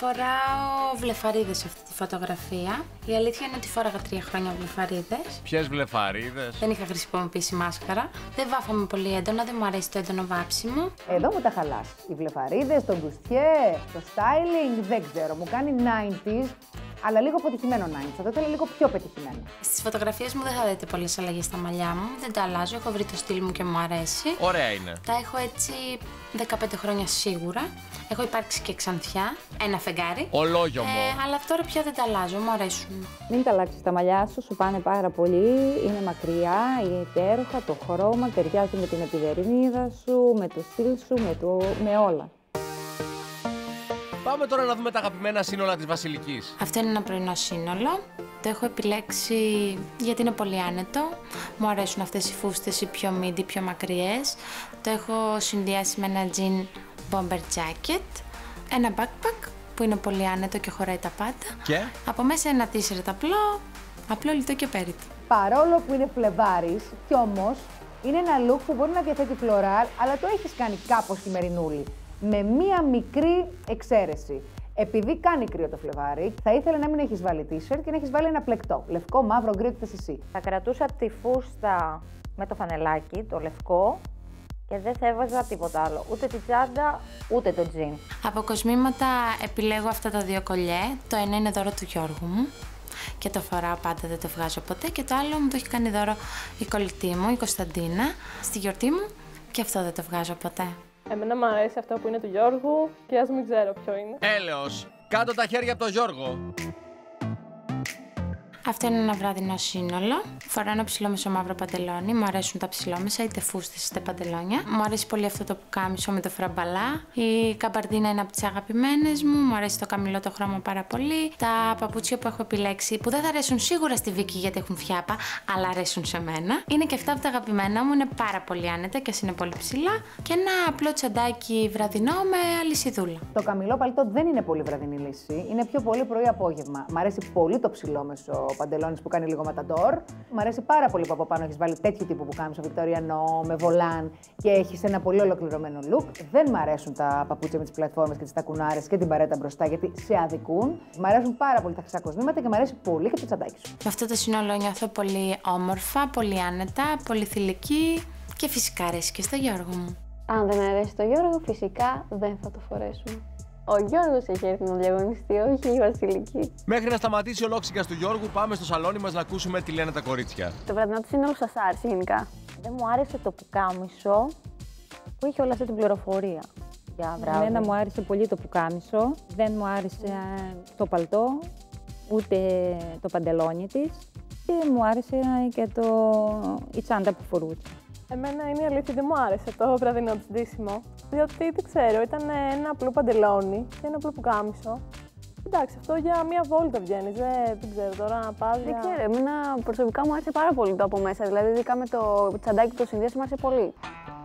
Φοράω βλεφαρίδες σε αυτή τη φωτογραφία. Η αλήθεια είναι ότι φόραγα τρία χρόνια βλεφαρίδες. Ποιες βλεφαρίδες? Δεν είχα χρησιμοποιήσει μάσκαρα. Δεν βάφαμε πολύ έντονα, δεν μου αρέσει το έντονο βάψιμο. Εδώ μου τα χαλάς. Οι βλεφαρίδες, το μπουστιέ, το styling, δεν ξέρω. Μου κάνει ενενήντα, αλλά λίγο αποτυχημένο ενενήντα. Θα το ήθελα λίγο πιο πετυχημένο. Στις φωτογραφίες μου δεν θα δείτε πολλές αλλαγές στα μαλλιά μου. Δεν τα αλλάζω, έχω βρει το στυλ μου και μου αρέσει. Ωραία είναι. Τα έχω έτσι δεκαπέντε χρόνια σίγουρα. Έχω υπάρξει και ξανθιά, ένα φεγγάρι. Ολόγιομο. Ε, αλλά τώρα πια δεν τα αλλάζω, μου αρέσουν. Μην τα αλλάξεις τα μαλλιά σου, σου πάνε πάρα πολύ, είναι μακριά, είναι υπέροχα, το χρώμα ταιριάζει με την επιδερμίδα σου, με το στυλ σου, με, το... με όλα. Πάμε τώρα να δούμε τα αγαπημένα σύνολα της Βασιλικής. Αυτό είναι ένα πρωινό σύνολο. Το έχω επιλέξει γιατί είναι πολύ άνετο. Μου αρέσουν αυτές οι φούστες, οι πιο midi, πιο μακριές. Το έχω συνδυάσει με ένα jean bomber jacket, ένα backpack που είναι πολύ άνετο και χωράει τα πάντα. Και από μέσα ένα t-shirt απλό, απλό λιτό και πέριτο. Παρόλο που είναι φλεβάρης, κι όμως είναι ένα look που μπορεί να διαθέτει φλωράλ, αλλά το έχεις κάνει κάπως χειμερινούλη. Με μία μικρή εξαίρεση. Επειδή κάνει κρύο το φλεβάρι, θα ήθελα να μην έχεις βάλει t-shirt και να έχεις βάλει ένα πλεκτό. Λευκό, μαύρο, γκρι, ούτε εσύ. Θα κρατούσα τη φούστα με το φανελάκι, το λευκό, και δεν θα έβαζα τίποτα άλλο. Ούτε τη τσάντα, ούτε το τζιν. Από κοσμήματα επιλέγω αυτά τα δύο κολλιέ. Το ένα είναι δώρο του Γιώργου μου. και το φοράω πάντα, δεν το βγάζω ποτέ. Και το άλλο μου το έχει κάνει δώρο η κολλητή μου, η Κωνσταντίνα, στη γιορτή μου και αυτό δεν το βγάζω ποτέ. Εμένα μου αρέσει αυτό που είναι του Γιώργου και ας μην ξέρω ποιο είναι. Έλεος, κάτω τα χέρια από τον Γιώργο. Αυτό είναι ένα βραδινό σύνολο. Φοράω ένα ψηλόμεσο μαύρο παντελόνι. Μου αρέσουν τα ψηλόμεσα, είτε φούστες είτε παντελόνια. Μου αρέσει πολύ αυτό το πουκάμισο με το φραμπαλά. Η καμπαρδίνα είναι από τις αγαπημένες μου. Μου αρέσει το καμηλό το χρώμα πάρα πολύ. Τα παπούτσια που έχω επιλέξει, που δεν θα αρέσουν σίγουρα στη Βίκη γιατί έχουν φιάπα, αλλά αρέσουν σε μένα. Είναι και αυτά από τα αγαπημένα μου. Είναι πάρα πολύ άνετα και ας είναι πολύ ψηλά. Και ένα απλό τσαντάκι βραδινό με αλυσιδούλα. Το καμηλό παλτό δεν είναι πολύ βραδινή λύση. Είναι πιο πολύ πρωί-απόγευμα. Μ' αρέσει πολύ το ψηλόμεσο παντελόνι που κάνει λίγο ματαντόρ. Μ' αρέσει πάρα πολύ που από πάνω έχει βάλει τέτοιο τύπο που κάνει στο βικτοριανό, με βολάν και έχει ένα πολύ ολοκληρωμένο look. Δεν μ' αρέσουν τα παπούτσια με τι πλατφόρμες και τι τακουνάρες και την παρέτα μπροστά γιατί σε αδικούν. Μ' αρέσουν πάρα πολύ τα χρυσά κοσμήματα και μ' αρέσει πολύ και το τσαντάκι σου. Με αυτό το σύνολο νιώθω πολύ όμορφα, πολύ άνετα, πολύ θηλυκή και φυσικά αρέσει και στο Γιώργο μου. Αν δεν αρέσει το Γιώργο, φυσικά δεν θα το φορέσουμε. Ο Γιώργος έχει έρθει να διαγωνιστεί, όχι η Βασιλική. Μέχρι να σταματήσει ο λόξιγας του Γιώργου, πάμε στο σαλόνι μας να ακούσουμε τι λένε τα κορίτσια. Το βραδινό του σύνολο σας άρεσε γενικά? Δεν μου άρεσε το πουκάμισο που είχε όλη αυτή την πληροφορία για βράδυ. Εμένα μου άρεσε πολύ το πουκάμισο, δεν μου άρεσε το παλτό, ούτε το παντελόνι της και μου άρεσε και το... η τσάντα που φορούσε. Εμένα είναι η αλήθεια, δεν μου άρεσε το βραδινό του ντύσιμο. Διότι δεν ξέρω, ήταν ένα απλό παντελόνι και ένα απλό πουκάμισο. Εντάξει, αυτό για μία βόλτα βγαίνει. Δεν, δεν ξέρω τώρα να πας. Δεν για... ξέρω, εμένα προσωπικά μου άρεσε πάρα πολύ το από μέσα. Δηλαδή, ειδικά με το τσαντάκι που το συνδύασε, μου άρεσε πολύ.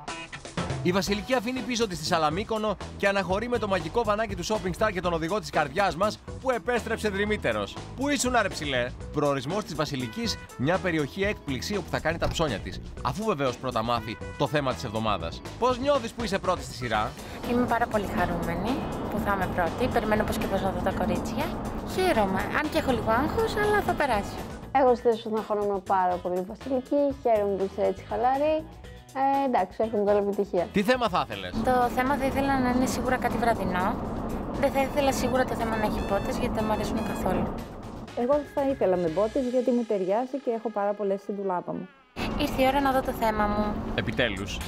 Η Βασιλική αφήνει πίσω της τη Σαλαμίκονο και αναχωρεί με το μαγικό βανάκι του Shopping Star και τον οδηγό της καρδιάς μας που επέστρεψε δρυμύτερος. Πού ήσουν ρε ψηλέ? Προορισμός της Βασιλικής, μια περιοχή έκπληξη όπου θα κάνει τα ψώνια της. Αφού βεβαίως πρώτα μάθει το θέμα της εβδομάδας. Πώς νιώθεις που είσαι πρώτη στη σειρά? Είμαι πάρα πολύ χαρούμενη που θα είμαι πρώτη. Περιμένω πως και πως να δω τα κορίτσια. Χαίρομαι, αν και έχω λίγο άγχος, αλλά θα περάσει. Εγώ στη θέση σου να χωρώνω πάρα πολύ Βασιλική. Χαίρομαι που είσαι έτσι χαλαρή. Ε, εντάξει, έχουμε καλή επιτυχία. Τι θέμα θα ήθελες? Το θέμα θα ήθελα να είναι σίγουρα κάτι βραδινό. Δεν θα ήθελα σίγουρα το θέμα να έχει μπότες γιατί δεν μου αρέσουν καθόλου. Εγώ θα ήθελα με μπότες γιατί μου ταιριάζει και έχω πάρα πολλές στην ντουλάπα μου. Ήρθε η ώρα να δω το θέμα μου. Επιτέλους.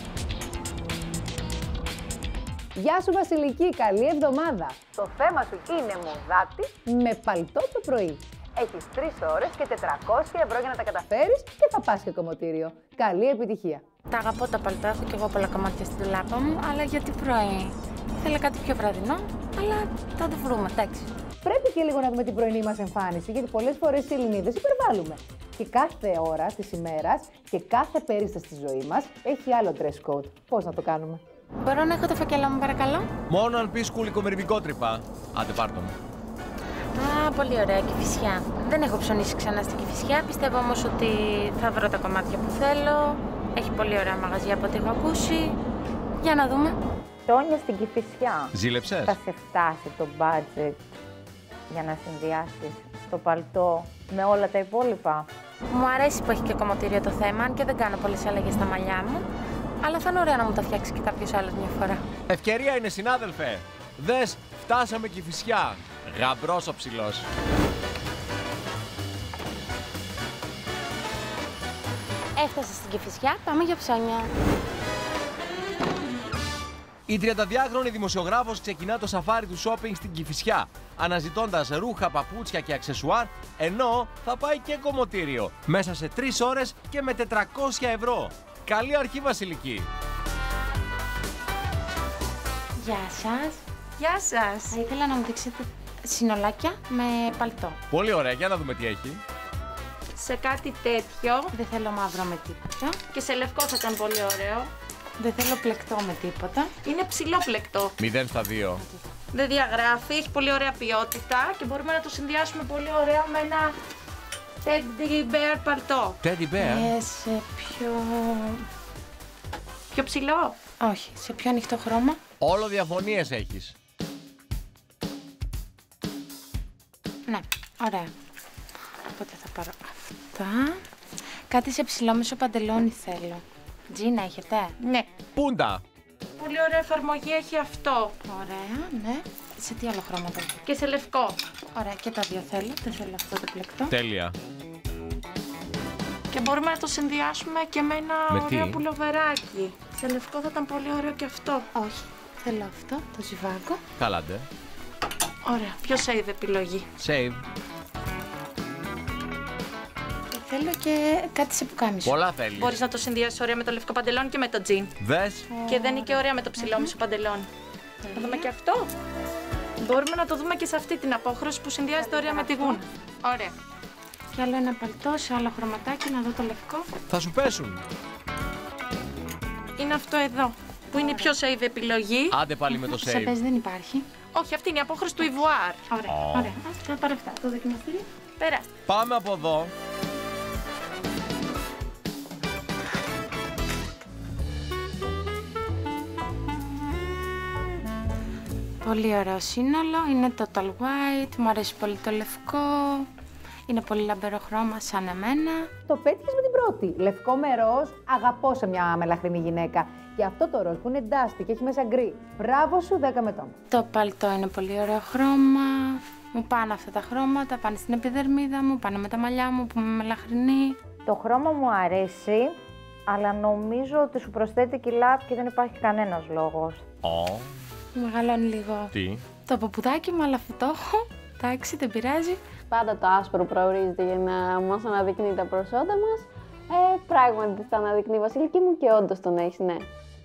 Γεια σου Βασιλική, καλή εβδομάδα. Το θέμα σου είναι μοδάτι με παλτό το πρωί. Έχεις τρεις ώρες και τετρακόσια ευρώ για να τα καταφέρεις και θα πας και κομμωτήριο. Καλή επιτυχία. Τα αγαπώ τα παλτό, έχω και εγώ πολλά κομμάτια στην ντουλάπα μου, αλλά γιατί πρωί. Θέλω κάτι πιο βραδινό, αλλά θα το βρούμε, εντάξει. Πρέπει και λίγο να δούμε την πρωινή μας εμφάνιση, γιατί πολλές φορές οι Ελληνίδες υπερβάλλουμε. Και κάθε ώρα της ημέρας και κάθε περίσταση στη ζωή μας έχει άλλο dress code. Πώς να το κάνουμε? Μπορώ να έχω το φακελό μου, παρακαλώ? Μόνο αν πεις κουλικομερβικό τρυπά. Άντε πάρ' το μου. Α, πολύ ωραία, Κηφισιά. Δεν έχω ψωνίσει ξανά στην Κηφισιά, πιστεύω όμως ότι θα βρω τα κομμάτια που θέλω. Έχει πολύ ωραία μαγαζιά από ό,τι έχω ακούσει. Για να δούμε. Τόνια στην Κηφισιά. Ζήλεψες? Θα σε φτάσει το budget για να συνδυάσεις το παλτό με όλα τα υπόλοιπα? Μου αρέσει που έχει και κομμωτήριο το θέμα, αν και δεν κάνω πολλές αλλαγές στα μαλλιά μου. Αλλά θα είναι ωραία να μου τα φτιάξει και κάποιος άλλος μια φορά. Ευκαιρία είναι, συνάδελφε. Δες, φτάσαμε Κηφισιά. Γαμπρός ο ψηλός. Έφτασα στην Κηφισιά, πάμε για ψώνια. Η τριανταδυάχρονη δημοσιογράφος ξεκινά το σαφάρι του shopping στην Κηφισιά, αναζητώντας ρούχα, παπούτσια και αξεσουάρ, ενώ θα πάει και κομμωτήριο, μέσα σε τρεις ώρες και με τετρακόσια ευρώ. Καλή αρχή, Βασιλική! Γεια σας. Γεια σας. Θα ήθελα να μου δείξετε συνολάκια με παλτό. Πολύ ωραία, για να δούμε τι έχει. Σε κάτι τέτοιο. Δεν θέλω μαύρο με τίποτα. Και σε λευκό θα ήταν πολύ ωραίο. Δεν θέλω πλεκτό με τίποτα. Είναι ψηλό πλεκτό. Μηδέν στα δύο. Δεν διαγράφει, έχει πολύ ωραία ποιότητα και μπορούμε να το συνδυάσουμε πολύ ωραία με ένα teddy bear παλτό. Teddy bear? Ε, σε πιο... Πιο ψηλό? Όχι, σε πιο ανοιχτό χρώμα. Όλο διαφωνίες έχεις. Ναι, ωραία. Οπότε θα πάρω αυτά. Κάτι σε ψηλόμεσο παντελόνι θέλω. Τζιν έχετε? Ναι. Πούντα. Πολύ ωραία εφαρμογή έχει αυτό. Ωραία, ναι. Σε τι άλλο χρώματα? Και σε λευκό. Ωραία, και τα δύο θέλω. Δεν θέλω αυτό το πλεκτό. Τέλεια. Και μπορούμε να το συνδυάσουμε και με ένα με ωραίο τι? πουλοβεράκι. Σε λευκό θα ήταν πολύ ωραίο και αυτό. Όχι, θέλω αυτό, το ζιβάγκο. Καλάντε. Ωραία, πιο save επιλογή. Save. Και θέλω και κάτι σε πουκάμισο. Πολλά θέλεις. Μπορείς να το συνδυάσεις ωραία με το λευκό παντελόνι και με το τζιν. Δες. Και δεν είναι και ωραία με το ψηλόμισο παντελόνι. Να δούμε και αυτό. Μπορούμε να το δούμε και σε αυτή την απόχρωση που συνδυάζεται ωραία με τη γούνα. Ωραία. Και άλλο ένα παλτό σε άλλο χρωματάκι, να δω το λευκό. Θα σου πέσουν. Είναι αυτό εδώ, που είναι η πιο save επιλογή. Άντε πάλι με το Σε save. πες δεν υπάρχει. Όχι, αυτή είναι η απόχρωση του Ιβουάρ. Ωραία, Oh. ωραία. Θα πάρω αυτά. Το δοκιμαστήριο. Πέρα. Πάμε από εδώ. Πολύ ωραίο σύνολο. Είναι total white. Μου αρέσει πολύ το λευκό. Είναι πολύ λαμπερό χρώμα σαν εμένα. Το πέτυχες με την πρώτη. Λευκό με ροζ, αγαπώ σε μια μελαχρινή γυναίκα. Και αυτό το ροζ που είναι ντάστι και έχει μέσα γκρι. Μπράβο σου, δέκα μετών. Το παλτό είναι πολύ ωραίο χρώμα. Μου πάνε αυτά τα χρώματα, πάνε στην επιδερμίδα μου, πάνε με τα μαλλιά μου που είμαι μελαχρινή. Το χρώμα μου αρέσει, αλλά νομίζω ότι σου προσθέτει κιλά και δεν υπάρχει κανένας λόγος. Oh. Μεγαλώνει λίγο Τι. το παπουδάκι μου, αλλά αυτό το έχω. Εντάξει, δεν πειράζει. Πάντα το άσπρο προορίζεται για να μας αναδεικνύει τα προσόντα μας. Ε, πράγματι τα αναδεικνύει η Βασιλική μου και όντως τον έχεις, ναι.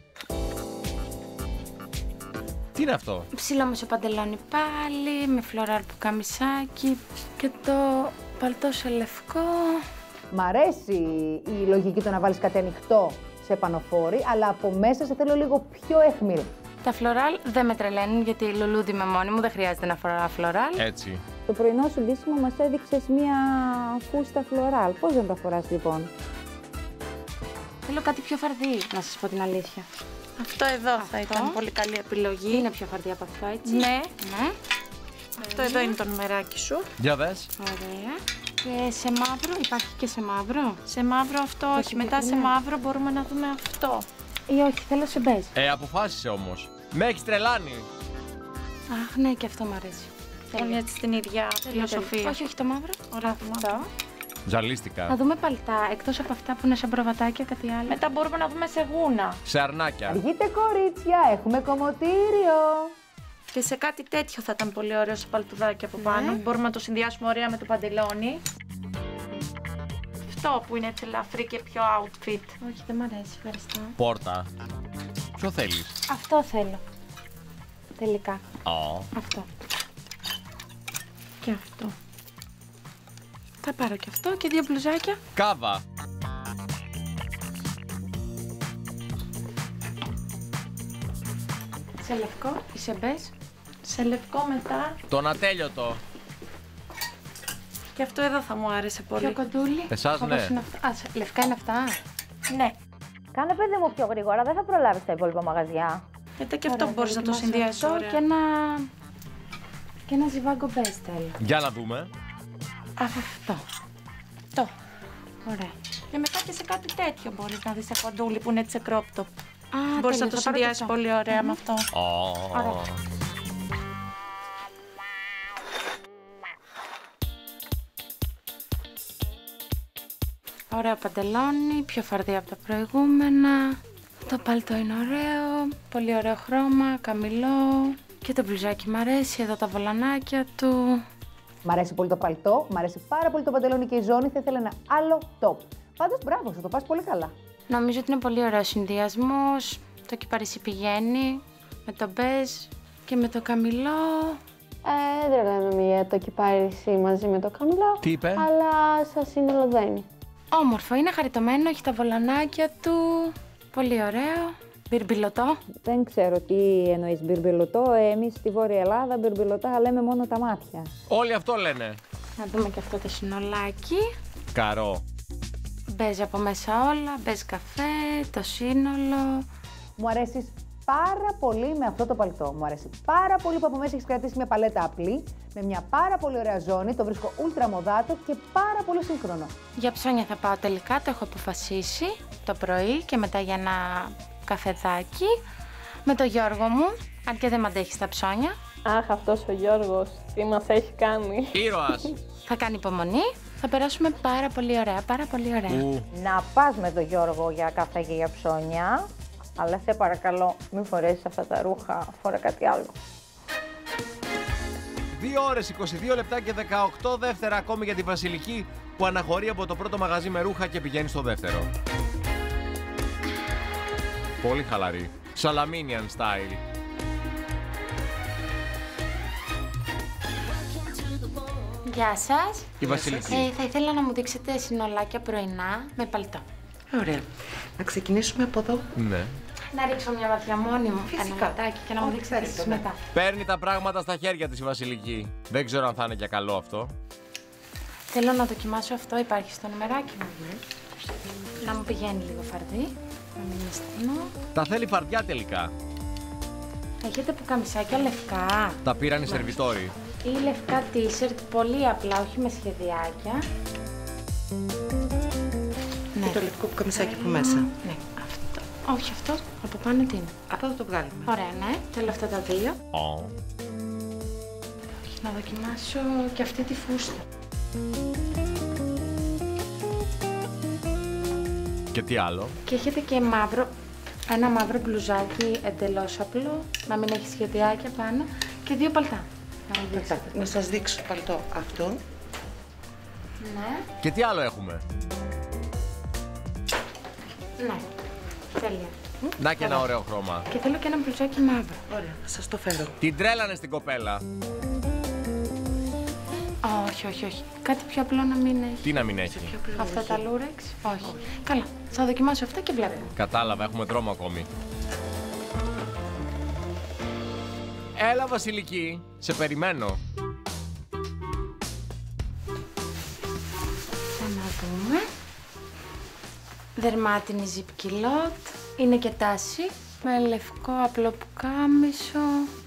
Τι είναι αυτό? Ψηλό μεσοπαντελόνι πάλι, με φλωράρ πουκαμισάκι και το παλτό σε λευκό. Μ' αρέσει η λογική του να βάλεις κάτι ανοιχτό σε πανοφόρι, αλλά από μέσα σε θέλω λίγο πιο αιχμή. Τα φλωράλ δεν με τρελαίνουν γιατί λουλούδι με μόνη μου, δεν χρειάζεται να φοράω φλωράλ. Έτσι. Το πρωινό σου ντύσιμο μας έδειξες μία φούστα φλωράλ. Πώς δεν τα φοράς λοιπόν? Θέλω κάτι πιο φαρδί, να σας πω την αλήθεια. Αυτό εδώ Αυτό. θα ήταν πολύ καλή επιλογή. Είναι πιο φαρδί από αυτό, έτσι. Ναι. Ναι. Αυτό εδώ είναι το νομεράκι σου. Για δες. Ωραία. Και σε μαύρο, υπάρχει και σε μαύρο. Σε μαύρο αυτό, Το όχι. Μετά σε συγκεκριμένο. μαύρο μπορούμε να δούμε αυτό. Ή όχι, θέλω σε μπέζ. Ε, αποφάσισε όμως. Με έχεις τρελάνει. Αχ, ναι, και αυτό μου αρέσει. Όλοι έτσι στην ίδια φιλοσοφία. Όχι, όχι το μαύρο. Ωραία, το μαύρο. Ζαλίστηκα. Να δούμε παλτά, εκτός από αυτά που είναι σαν προβατάκια, κάτι άλλο. Μετά μπορούμε να δούμε σε γούνα. Σε αρνάκια. Αργείτε κορίτσια, έχουμε κομμωτήριο. Και σε κάτι τέτοιο θα ήταν πολύ ωραίο σε παλτουδάκι από πάνω. Ναι. Μπορούμε να το συνδυάσουμε ωραία με το παντελόνι. Αυτό που είναι έτσι ελαφρύ και πιο outfit. Όχι, δεν μ' αρέσει, ευχαριστώ. Πόρτα. Ποιο θέλεις? Αυτό θέλω. Τελικά. Oh. Αυτό. Και αυτό. Θα πάρω και αυτό και δύο μπλουζάκια. Κάβα. Σε λευκό ή σε μπέζ. Σε λευκό μετά. Τον ατέλειωτο. Και αυτό εδώ θα μου άρεσε πολύ. Πιο κοντούλι. Εσάς, Όπως ναι. είναι αυτά. Α, σε- λευκά είναι αυτά. Ναι. Κάνε παιδί μου πιο γρήγορα, δεν θα προλάβεις τα υπόλοιπα μαγαζιά. Γιατί και αυτό Ωραία, μπορείς θα να το δοκιμάσω συνδυάσεις αυτό ωραία. Και ένα... και ένα ζιβάγκο μπέζ θέλω. Για να δούμε. Αυτό. Το. Ωραία. Και μετά και σε κάτι τέτοιο μπορείς να δεις σε κοντούλι που είναι έτσι σε crop top. Α, Μπορείς να τέλεια, το θα πάρω και συνδυάσεις αυτό. πολύ ωραία με αυτό. Oh. Ωραία. Ωραίο παντελόνι, πιο φαρδί από τα προηγούμενα. Το παλτό είναι ωραίο, πολύ ωραίο χρώμα, καμηλό. Και το μπλουζάκι μ' αρέσει, εδώ τα βολανάκια του. Μ' αρέσει πολύ το παλτό, μ' αρέσει πάρα πολύ το παντελόνι και η ζώνη. Θα ήθελα ένα άλλο top. Πάντως, μπράβο, θα το πας πολύ καλά. Νομίζω ότι είναι πολύ ωραίο συνδυασμός. Το κυπαρίσι πηγαίνει με το μπέζ και με το καμηλό. Ε, δεν τρελαίνομαι για το κυπάρισι μαζί με το καμιλό. Τι είπε? Αλλά σαν σύνολο δένει. Όμορφο, είναι χαριτωμένο, έχει τα βολανάκια του. Πολύ ωραίο. Μπιρμπιλωτό. Δεν ξέρω τι εννοείς μπιρμπιλωτό. Εμείς στη Βόρεια Ελλάδα μπιρμπιλωτά λέμε μόνο τα μάτια. Όλοι αυτό λένε. Να δούμε και αυτό το συνολάκι. Καρό. Μπέζ από μέσα όλα, μπέζ καφέ, το σύνολο. Μου αρέσει πάρα πολύ με αυτό το παλτό. Μου αρέσει πάρα πολύ που από μέσα έχει κρατήσει μια παλέτα απλή, με μια πάρα πολύ ωραία ζώνη. Το βρίσκω ultra μοδάτο και πάρα πολύ σύγχρονο. Για ψώνια θα πάω τελικά, το έχω αποφασίσει το πρωί και μετά για ένα καφεδάκι με το Γιώργο μου, αν και δεν μ' αντέχει στα ψώνια. Αχ, αυτός ο Γιώργος, τι μας έχει κάνει. Ήρωας. Θα κάνει υπομονή, θα περάσουμε πάρα πολύ ωραία, πάρα πολύ ωραία. Ου. Να πας με τον Γιώργο για καφέ και για ψώνια, αλλά σε παρακαλώ μην φορέσεις αυτά τα ρούχα, φορά κάτι άλλο. δύο ώρες, είκοσι δύο λεπτά και δεκαοκτώ δεύτερα ακόμη για τη Βασιλική που αναχωρεί από το πρώτο μαγαζί με ρούχα και πηγαίνει στο δεύτερο. Πολύ χαλαρή. Salaminian style. Γεια σας. Η Βασιλική. Ε, θα ήθελα να μου δείξετε συνολάκια πρωινά με παλτό. Ωραία. Να ξεκινήσουμε από εδώ. Ναι. Να ρίξω μια βαθιά μόνη μου, Φυσικά. ένα ματάκι και να μου Όχι, δείξετε φέρτε εσείς με. μετά. Παίρνει τα πράγματα στα χέρια της η Βασιλική. Δεν ξέρω αν θα είναι και καλό αυτό. Θέλω να δοκιμάσω αυτό, υπάρχει στο νομεράκι μου. Να μου πηγαίνει λίγο φαρδί, να μην είναι στενό. Τα θέλει φαρδιά τελικά. Έχετε πουκαμισάκια λευκά Τα πήραν οι σερβιτόροι. ή λευκά t-shirt, πολύ απλά, όχι με σχεδιάκια. Και το λευκό που καμισάκι από μέσα. Ναι, αυτό. Όχι αυτό, από πάνω τι είναι. Αυτό θα το βγάλουμε. Ωραία, ναι. Θέλω αυτά τα δύο. Oh. Να δοκιμάσω και αυτή τη φούστα. Και τι άλλο. Και έχετε και μαύρο, ένα μαύρο μπλουζάκι εντελώς απλό, να μην έχει σχεδιάκια πάνω και δύο παλτά. Να μου δείξετε. Να σας δείξω το παλτό αυτό. Ναι, Και τι άλλο έχουμε. ναι. Τέλεια. Να και ένα ωραίο χρώμα. Και θέλω και ένα μπλουζάκι μαύρο. Ωραία, θα σας το φέρω. Την τρέλανε στην κοπέλα. Όχι, όχι, όχι. Κάτι πιο απλό να μην έχει. Τι να μην έχει. Αυτά τα λούρεξ, όχι. Καλά, θα δοκιμάσω αυτά και βλέπω. Κατάλαβα, έχουμε δρόμο ακόμη. Έλα Βασιλική, σε περιμένω. Θα να δούμε. Δερμάτινη zip kilot. Είναι και τάση. Με λευκό απλό πουκάμισο.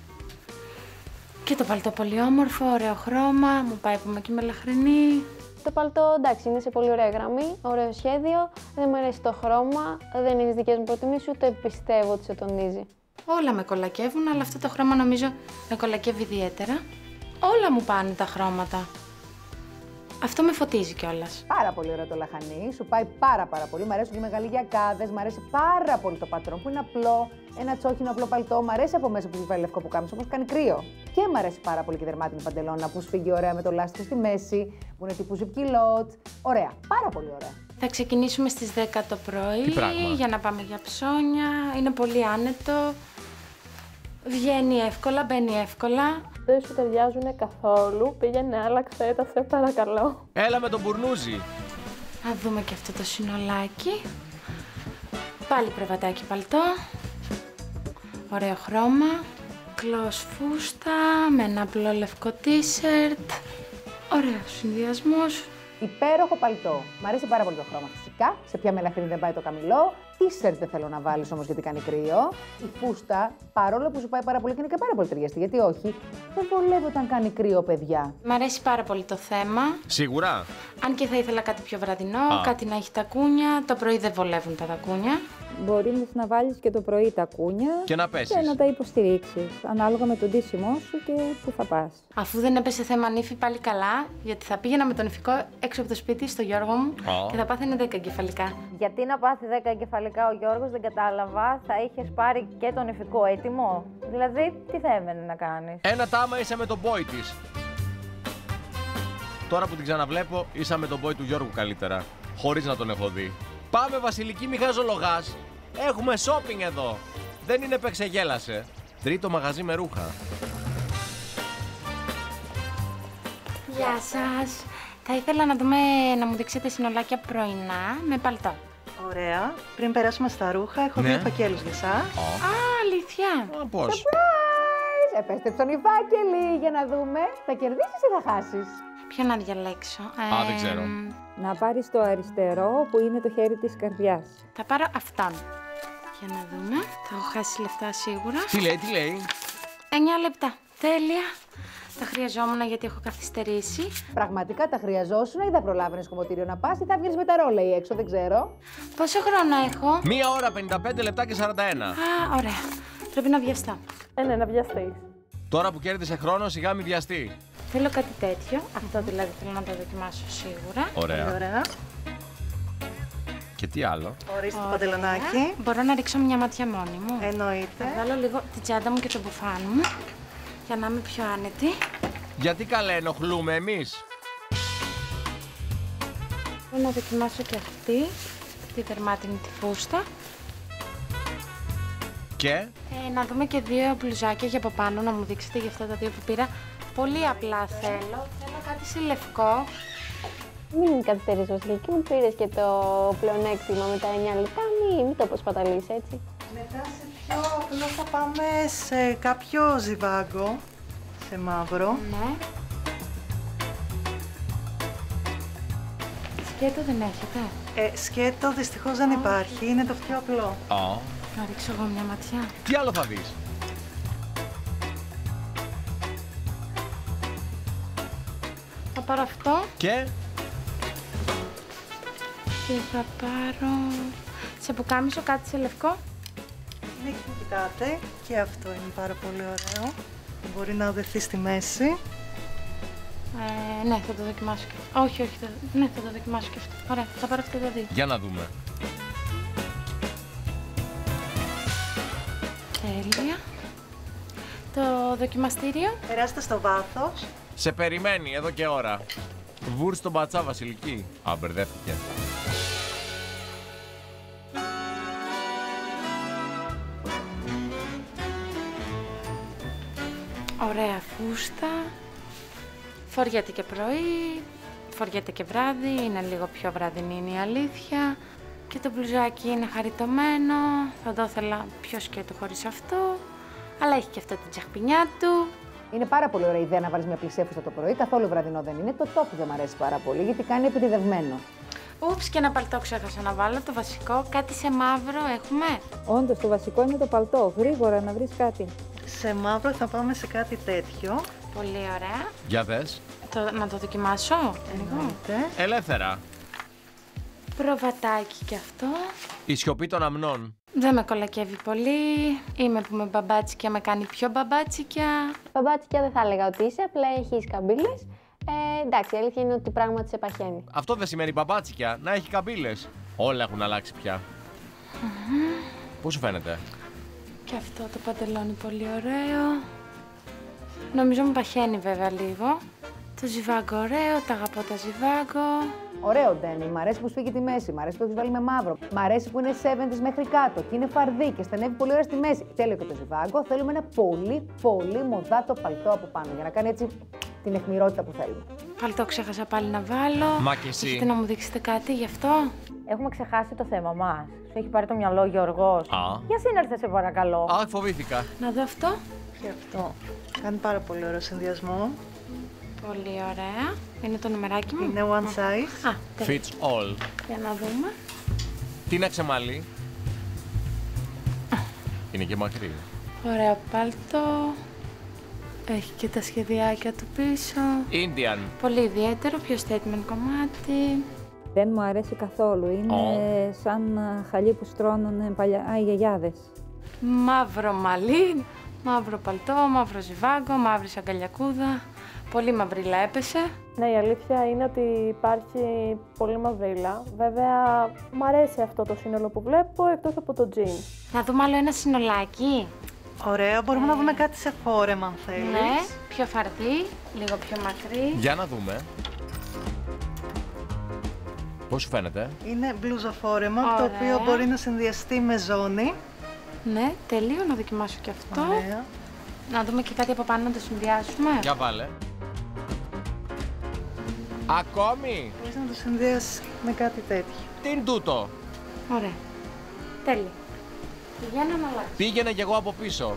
Και το παλτό πολύ όμορφο, ωραίο χρώμα. Μου πάει που με και μελαχρινή. Το παλτό εντάξει, είναι σε πολύ ωραία γραμμή, ωραίο σχέδιο. Δεν μου αρέσει το χρώμα, δεν είναι στις δικές μου προτιμήσεις, ούτε πιστεύω ότι σε τονίζει. Όλα με κολακεύουν, αλλά αυτό το χρώμα νομίζω με κολακεύει ιδιαίτερα. Όλα μου πάνε τα χρώματα. Αυτό με φωτίζει κιόλας. Πάρα πολύ ωραίο το λαχανί, σου πάει πάρα πάρα πολύ. Μ' αρέσουν οι μεγαλυγιακάδες, μ' αρέσει πάρα πολύ το πατρόν που είναι απλό, ένα τσόκινο απλό παλτό. Μ' αρέσει από μέσα που βγει λευκό πουκάμισο, όμως κάνει κρύο. Και μ' αρέσει πάρα πολύ και η δερμάτινη παντελώνα που σφίγγει ωραία με το λάστιχο στη μέση, που είναι τύπου zip kilot. Ωραία, πάρα πολύ ωραία. Θα ξεκινήσουμε στις δέκα το πρωί Τι πράγμα? για να πάμε για ψώνια. Είναι πολύ άνετο. Βγαίνει εύκολα, μπαίνει εύκολα. Δεν σου ταιριάζουν καθόλου. Πήγαινε, άλλαξε τα, σε παρακαλώ. Έλα με τον μπουρνούζι. Να δούμε και αυτό το συνολάκι. Πάλι πρεβατάκι παλτό. Ωραίο χρώμα. Κλος φούστα με ένα απλό λευκό t-shirt. Ωραίος συνδυασμός. Υπέροχο παλτό. Μ' αρέσει πάρα πολύ το χρώμα φυσικά. Σε ποια μελαχρινή δεν πάει το καμηλό. Τι-σερτ δεν θέλω να βάλεις όμως γιατί κάνει κρύο. Η φούστα, παρόλο που σου πάει πάρα πολύ και είναι και πάρα πολύ ταιριαστή, γιατί όχι, δεν βολεύει όταν κάνει κρύο, παιδιά. Μ' αρέσει πάρα πολύ το θέμα. Σίγουρα. Αν και θα ήθελα κάτι πιο βραδινό, Α. κάτι να έχει τακούνια. Το πρωί δεν βολεύουν τα τακούνια. Μπορείς να βάλεις και το πρωί τα κούνια Και να πέσεις. και να τα υποστηρίξεις, ανάλογα με τον ντύσιμό σου και που θα πας. Αφού δεν έπεσε θέμα νύφη, πάλι καλά, γιατί θα πήγαινα με τον νηφικό έξω από το σπίτι, στο Γιώργο μου, Α. και θα πάθαινε δέκα εγκεφαλικά. Γιατί να πάθει δέκα εγκεφαλικά ο Γιώργος, δεν κατάλαβα. Θα είχες πάρει και τον ηφικό έτοιμο. Δηλαδή, τι θα έμενε να κάνεις. Ένα τάμα είσαι με τον boy της. Τώρα που την ξαναβλέπω, ίσα με τον boy του Γιώργου καλύτερα. Χωρίς να τον έχω δει. Πάμε Βασιλική, μη χαζολογάς. Έχουμε shopping εδώ. Δεν είναι επεξεγέλασε. Τρίτο μαγαζί με ρούχα. Γεια σας. Θα ήθελα να δούμε, να μου δείξετε συνολάκια πρωινά με παλτό. Ωραία. Πριν περάσουμε στα ρούχα, έχω Ναι. δύο φακέλους για εσάς. Α, αλήθεια. Α, πώς. Surprise! Επέστρεψαν οι φάκελοι για να δούμε. Θα κερδίσεις ή θα χάσεις. Ποιο να διαλέξω. Α, δεν ξέρω. Να πάρεις το αριστερό που είναι το χέρι της καρδιάς. Θα πάρω αυτόν. Για να δούμε. Θα έχω χάσει λεφτά σίγουρα. Τι λέει, τι λέει. εννιά λεπτά. Τέλεια. Τα χρειαζόμουν γιατί έχω καθυστερήσει. Πραγματικά τα χρειαζόσουν ή θα προλάβαινες κομμωτήριο να πας ή θα βγεις με τα ρόλα ή έξω, δεν ξέρω. Πόσο χρόνο έχω. Μία ώρα, πενήντα πέντε λεπτά και σαράντα ένα. Α, ωραία. Πρέπει να βιαστώ. Ε, ναι, να βιαστείς. Τώρα που κέρδισε χρόνο, σιγά μη βιαστεί. Θέλω κάτι τέτοιο. Αυτό δηλαδή θέλω να το δοκιμάσω σίγουρα. Ωραία. Πολύ ωραία. Και τι άλλο? Ορίστε το παντελονάκι. Μπορώ να ρίξω μια ματιά μόνη μου. Εννοείται. Θα βάλω λίγο την τσάντα μου και το μπουφάν μου για να είμαι πιο άνετη. Γιατί καλέ ενοχλούμε εμείς? Θέλω να δοκιμάσω και αυτή, τη δερμάτινη τη φούστα. Και? Ε, να δούμε και δύο μπλουζάκια για από πάνω, να μου δείξετε για αυτά τα δύο που πήρα. Πολύ απλά θέλω. Θέλω κάτι σε λευκό. Μην καθυστερείς, Βασιλική, μου πήρες και το πλεονέκτημα με τα εννιά λεπτά, μην, μην το προσπαταλείς έτσι. Μετά σε πιο απλό θα πάμε σε κάποιο ζιβάγκο, σε μαύρο. Ναι. Σκέτο δεν έχετε? Ε, σκέτο δυστυχώς δεν υπάρχει, είναι το πιο απλό. Oh. Να ρίξω εγώ μια ματιά. Τι άλλο θα δεις? Θα πάρω αυτό. Και? Και θα πάρω σε πουκάμισο κάτι σε λευκό. Είναι εκεί που κοιτάτε και αυτό είναι πάρα πολύ ωραίο. Μπορεί να οδεθεί στη μέση. Ε, ναι, θα το δοκιμάσω και αυτό. Όχι, όχι, θα... ναι, θα το δοκιμάσω και αυτό. Ωραία, θα πάρω αυτό το δύο. Για να δούμε. Τέλεια. Το δοκιμαστήριο. Περάστε στο βάθος. Σε περιμένει εδώ και ώρα. Βούρ στον πατσά, Βασιλική. Α, μπερδεύτηκε. Ωραία φούστα. Φοριέται και πρωί, φοριέται και βράδυ, είναι λίγο πιο βραδινή είναι η αλήθεια. Και το μπλουζάκι είναι χαριτωμένο, θα το ήθελα πιο σκέτο χωρίς αυτό. Αλλά έχει και αυτό την τσαχπινιά του. Είναι πάρα πολύ ωραία ιδέα να βάλεις μια πλησέφουστα το πρωί, καθόλου βραδινό δεν είναι. Το top δεν μου αρέσει πάρα πολύ, γιατί κάνει επιτηδευμένο. Ούψ, και ένα παλτό ξέχασα να βάλω, το βασικό. Κάτι σε μαύρο έχουμε? Όντως, το βασικό είναι το παλτό. Γρήγορα να βρεις κάτι. Σε μαύρο θα πάμε σε κάτι τέτοιο. Πολύ ωραία. Για δες. Το, να το δοκιμάσω? Εννοείται. Ελεύθερα. Προβατάκι κι αυτό. Η σιωπή των αμνών. Δεν με κολακεύει πολύ. Είμαι που με μπαμπάτσικια με κάνει πιο μπαμπάτσικια. Μπαμπάτσικια δεν θα έλεγα ότι είσαι, απλά έχεις καμπύλες. Ε, εντάξει, η αλήθεια είναι ότι πράγματι σε παχαίνει. Αυτό δεν σημαίνει μπαμπάτσικια, να έχει καμπύλες. Όλα έχουν αλλάξει πια. Mm-hmm. Πώς σου φαίνεται? Και αυτό το παντελόνι πολύ ωραίο. Νομίζω μου παχαίνει βέβαια λίγο. Το ζιβάγκο ωραίο, τα αγαπώ τα ζιβάγκο. Ωραίο, Ντένι. Μ' αρέσει που σφίγγει τη μέση. Μ' αρέσει που έχει βάλει με μαύρο. Μ' αρέσει που είναι εβδομήντα μέχρι κάτω και είναι φαρδί και στενεύει πολύ ωραία στη μέση. Τέλειο και το ζιβάγκο. Θέλουμε ένα πολύ, πολύ μοδάτο παλτό από πάνω για να κάνει έτσι την αιχμηρότητα που θέλουμε. Παλτό ξέχασα πάλι να βάλω. Μα και εσύ. Έχετε να μου δείξετε κάτι γι' αυτό? Έχουμε ξεχάσει το θέμα μας. Σου έχει πάρει το μυαλό ο Γιώργος. Α. Για σύνερθε σε παρακαλώ. Α, φοβήθηκα. Να δω αυτό. Και αυτό. Κάνει πάρα πολύ ωραίο συνδυασμό. Πολύ ωραία. Είναι το νομεράκι μου. Είναι one size. Α, τέλεια. Fits all. Για να δούμε. Τι να ξεμαλεί. Είναι και μακρύ. Ωραίο παλτό. Έχει και τα σχεδιάκια του πίσω. Indian. Πολύ ιδιαίτερο, πιο statement κομμάτι. Δεν μου αρέσει καθόλου. Είναι Oh. σαν χαλί που στρώνουνε παλιά α, οι γιαγιάδες. Μαύρο μαλλί, μαύρο παλτό, μαύρο ζιβάγκο, μαύρη αγκαλιακούδα. Πολύ μαυρίλα έπεσε. Ναι, η αλήθεια είναι ότι υπάρχει πολύ μαυρίλα. Βέβαια, μου αρέσει αυτό το σύνολο που βλέπω, εκτός από το τζιν. Να δούμε άλλο ένα συνολάκι. Ωραία, μπορούμε να δούμε κάτι σε φόρεμα αν θέλεις. Ναι, πιο φαρδί, λίγο πιο μακρύ. Για να δούμε. Πώς σου φαίνεται? Είναι μπλούζα φόρεμα, το Ωραία. οποίο μπορεί να συνδυαστεί με ζώνη. Ναι, τελείω, να δοκιμάσω και αυτό. Ωραία. Να δούμε και κάτι από πάνω να το συνδυάσουμε. Για βάλε. Ακόμη. Μπορείς να το συνδυάσεις με κάτι τέτοιο. Τι είναι τούτο? Ωραία. Τέλεια. Πηγαίνω να αλλάξω. Πήγαινε κι εγώ από πίσω.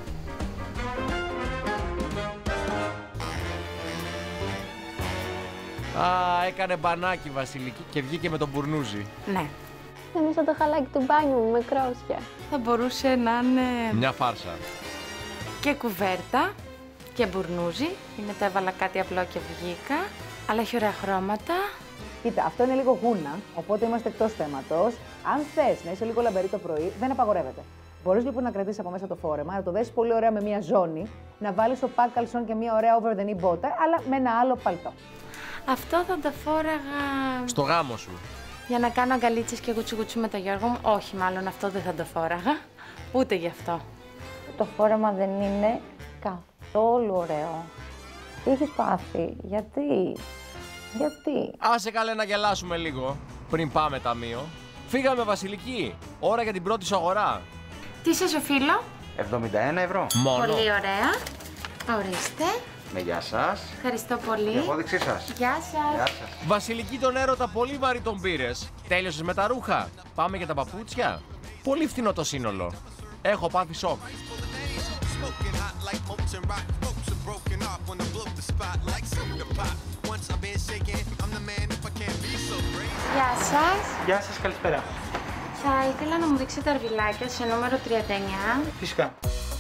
Α, έκανε μπανάκι Βασιλική και βγήκε με τον μπουρνούζι. Ναι. Είναι σαν το χαλάκι του μπάνιου μου με κρόσια. Θα μπορούσε να είναι Μια φάρσα. και κουβέρτα και μπουρνούζι. Είναι το έβαλα κάτι απλό και βγήκα. Αλλά έχει ωραία χρώματα. Κοίτα, αυτό είναι λίγο γούνα, οπότε είμαστε εκτός θέματος. Αν θες να είσαι λίγο λαμπερή το πρωί, δεν απαγορεύεται. Μπορείς λοιπόν να κρατήσεις από μέσα το φόρεμα, να το δέσεις πολύ ωραία με μία ζώνη, να βάλεις οπάκ καλσόν και μία ωραία over the knee μπότα, αλλά με ένα άλλο παλτό. Αυτό θα το φόραγα... Στο γάμο σου. Για να κάνω αγκαλίτσες και γουτσου-γουτσου με τον Γιώργο μου. Όχι, μάλλον αυτό δεν θα το φόραγα. Ούτε γι' αυτό. Το φόρεμα δεν είναι καθόλου ωραίο. Τι έχεις πάθει, γιατί, γιατί. Άσε καλέ να γελάσουμε λίγο, πριν πάμε ταμείο. Φύγαμε Βασιλική, ώρα για την πρώτη σου αγορά. Τι σας οφείλω? εβδομήντα ένα ευρώ. Μόνο. Πολύ ωραία. Ορίστε. Με γεια σας. Ευχαριστώ πολύ. Η απόδειξή σας. Γεια σας. Γεια σας. Βασιλική, τον έρωτα πολύ βαρύ τον πήρες. Τέλειωσες με τα ρούχα. Πάμε για τα παπούτσια. Πολύ φθηνό το σύνολο. Έχω πάθει σοκ. Γεια σας. Γεια σας, καλησπέρα. Θα ήθελα να μου δείξετε αρβιλάκια σε νούμερο τριάντα εννιά. Φυσικά.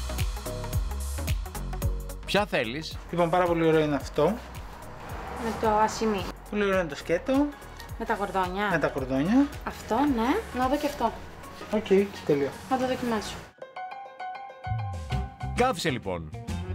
Ποια θέλεις? Λοιπόν, πάρα πολύ ωραίο είναι αυτό. Με το ασημί. Πολύ ωραίο είναι το σκέτο. Με τα κορδόνια. Με τα κορδόνια. Αυτό, ναι. Να δω και αυτό. Οκ, okay, τέλειο. Να το δοκιμάσω. Κάθισε λοιπόν.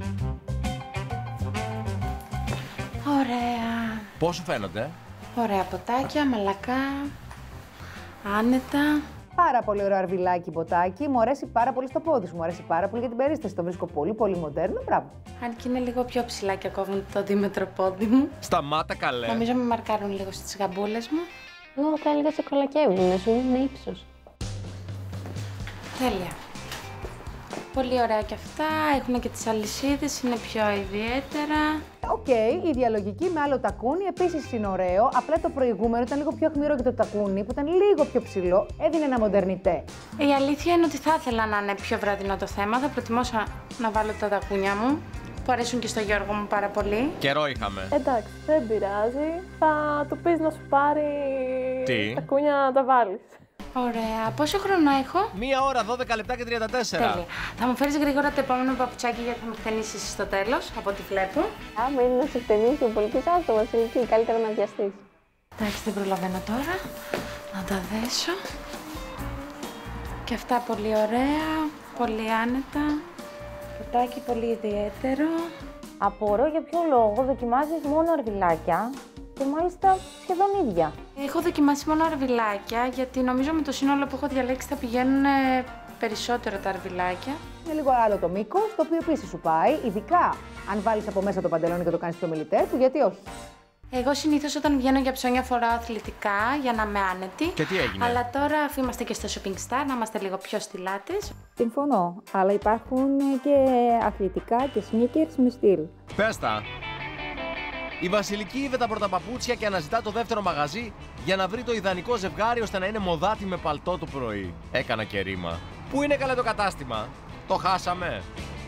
Ωραία. Πώς σου φαίνονται? Ωραία ποτάκια, μαλακά, άνετα. Πάρα πολύ ωραίο αρβιλάκι μποτάκι. Μου αρέσει πάρα πολύ στο πόδι σου. Μου αρέσει πάρα πολύ για την περίσταση. Το βρίσκω πολύ πολύ μοντέρνο. Μπράβο. Αν και είναι λίγο πιο ψηλά και κόβουν το δίμετρο πόδι μου. Σταμάτα καλέ. Νομίζω με μαρκάρουν λίγο στις γαμπούλες μου. Εγώ θα έλεγα σε κολακεύουν, να σου είναι ύψος. Τέλεια. Πολύ ωραία και αυτά. Έχουν και τις αλυσίδες, είναι πιο ιδιαίτερα. Οκ, okay, η διαλογική με άλλο τακούνι επίσης είναι ωραίο. Απλά το προηγούμενο ήταν λίγο πιο αιχμηρό και το τακούνι που ήταν λίγο πιο ψηλό έδινε ένα μοντερνιτέ. Η αλήθεια είναι ότι θα ήθελα να είναι πιο βραδινό το θέμα. Θα προτιμούσα να βάλω τα τακούνια μου που αρέσουν και στο Γιώργο μου πάρα πολύ. Καιρό είχαμε. Εντάξει, δεν πειράζει. Θα του πεις να σου πάρει Τι? τακούνια να τα βάλεις. Ωραία. Πόσο χρόνο έχω? Μία ώρα, δώδεκα λεπτά και τριάντα τέσσερα. Τέλεια. Θα μου φέρεις γρήγορα το επόμενο παπουτσάκι γιατί θα με χτενίσεις στο τέλος, από ό,τι βλέπω. Άμα είναι να σε χτενίσει ο πολιτής, άστο Βασιλική, καλύτερα να βιαστείς. Εντάξει, δεν προλαβαίνω τώρα. Να τα δέσω. Και αυτά πολύ ωραία, πολύ άνετα. Ποτάκι πολύ ιδιαίτερο. Απορώ για ποιο λόγο δοκιμάζεις μόνο αρβιλάκια και μάλιστα σχεδόν ίδια. Έχω δοκιμάσει μόνο αρβιλάκια γιατί νομίζω με το σύνολο που έχω διαλέξει θα πηγαίνουν περισσότερο τα αρβιλάκια. Είναι λίγο άλλο το μήκος, το οποίο επίσης σου πάει, ειδικά αν βάλεις από μέσα το παντελόνι και το κάνεις πιο μιλιτέ του, γιατί όχι. Εγώ συνήθως όταν βγαίνω για ψώνια φοράω αθλητικά για να είμαι άνετη. Και τι έγινε? Αλλά τώρα αφού είμαστε και στο Shopping Star να είμαστε λίγο πιο στυλάτες. Συμφωνώ, αλλά υπάρχουν και αθλητικά και sneakers με στυλ. Πες τα. Η Βασιλική είδε τα πρώτα παπούτσια και αναζητά το δεύτερο μαγαζί για να βρει το ιδανικό ζευγάρι ώστε να είναι μοδάτη με παλτό το πρωί. Έκανα και ρήμα. Πού είναι καλέ το κατάστημα? Το χάσαμε.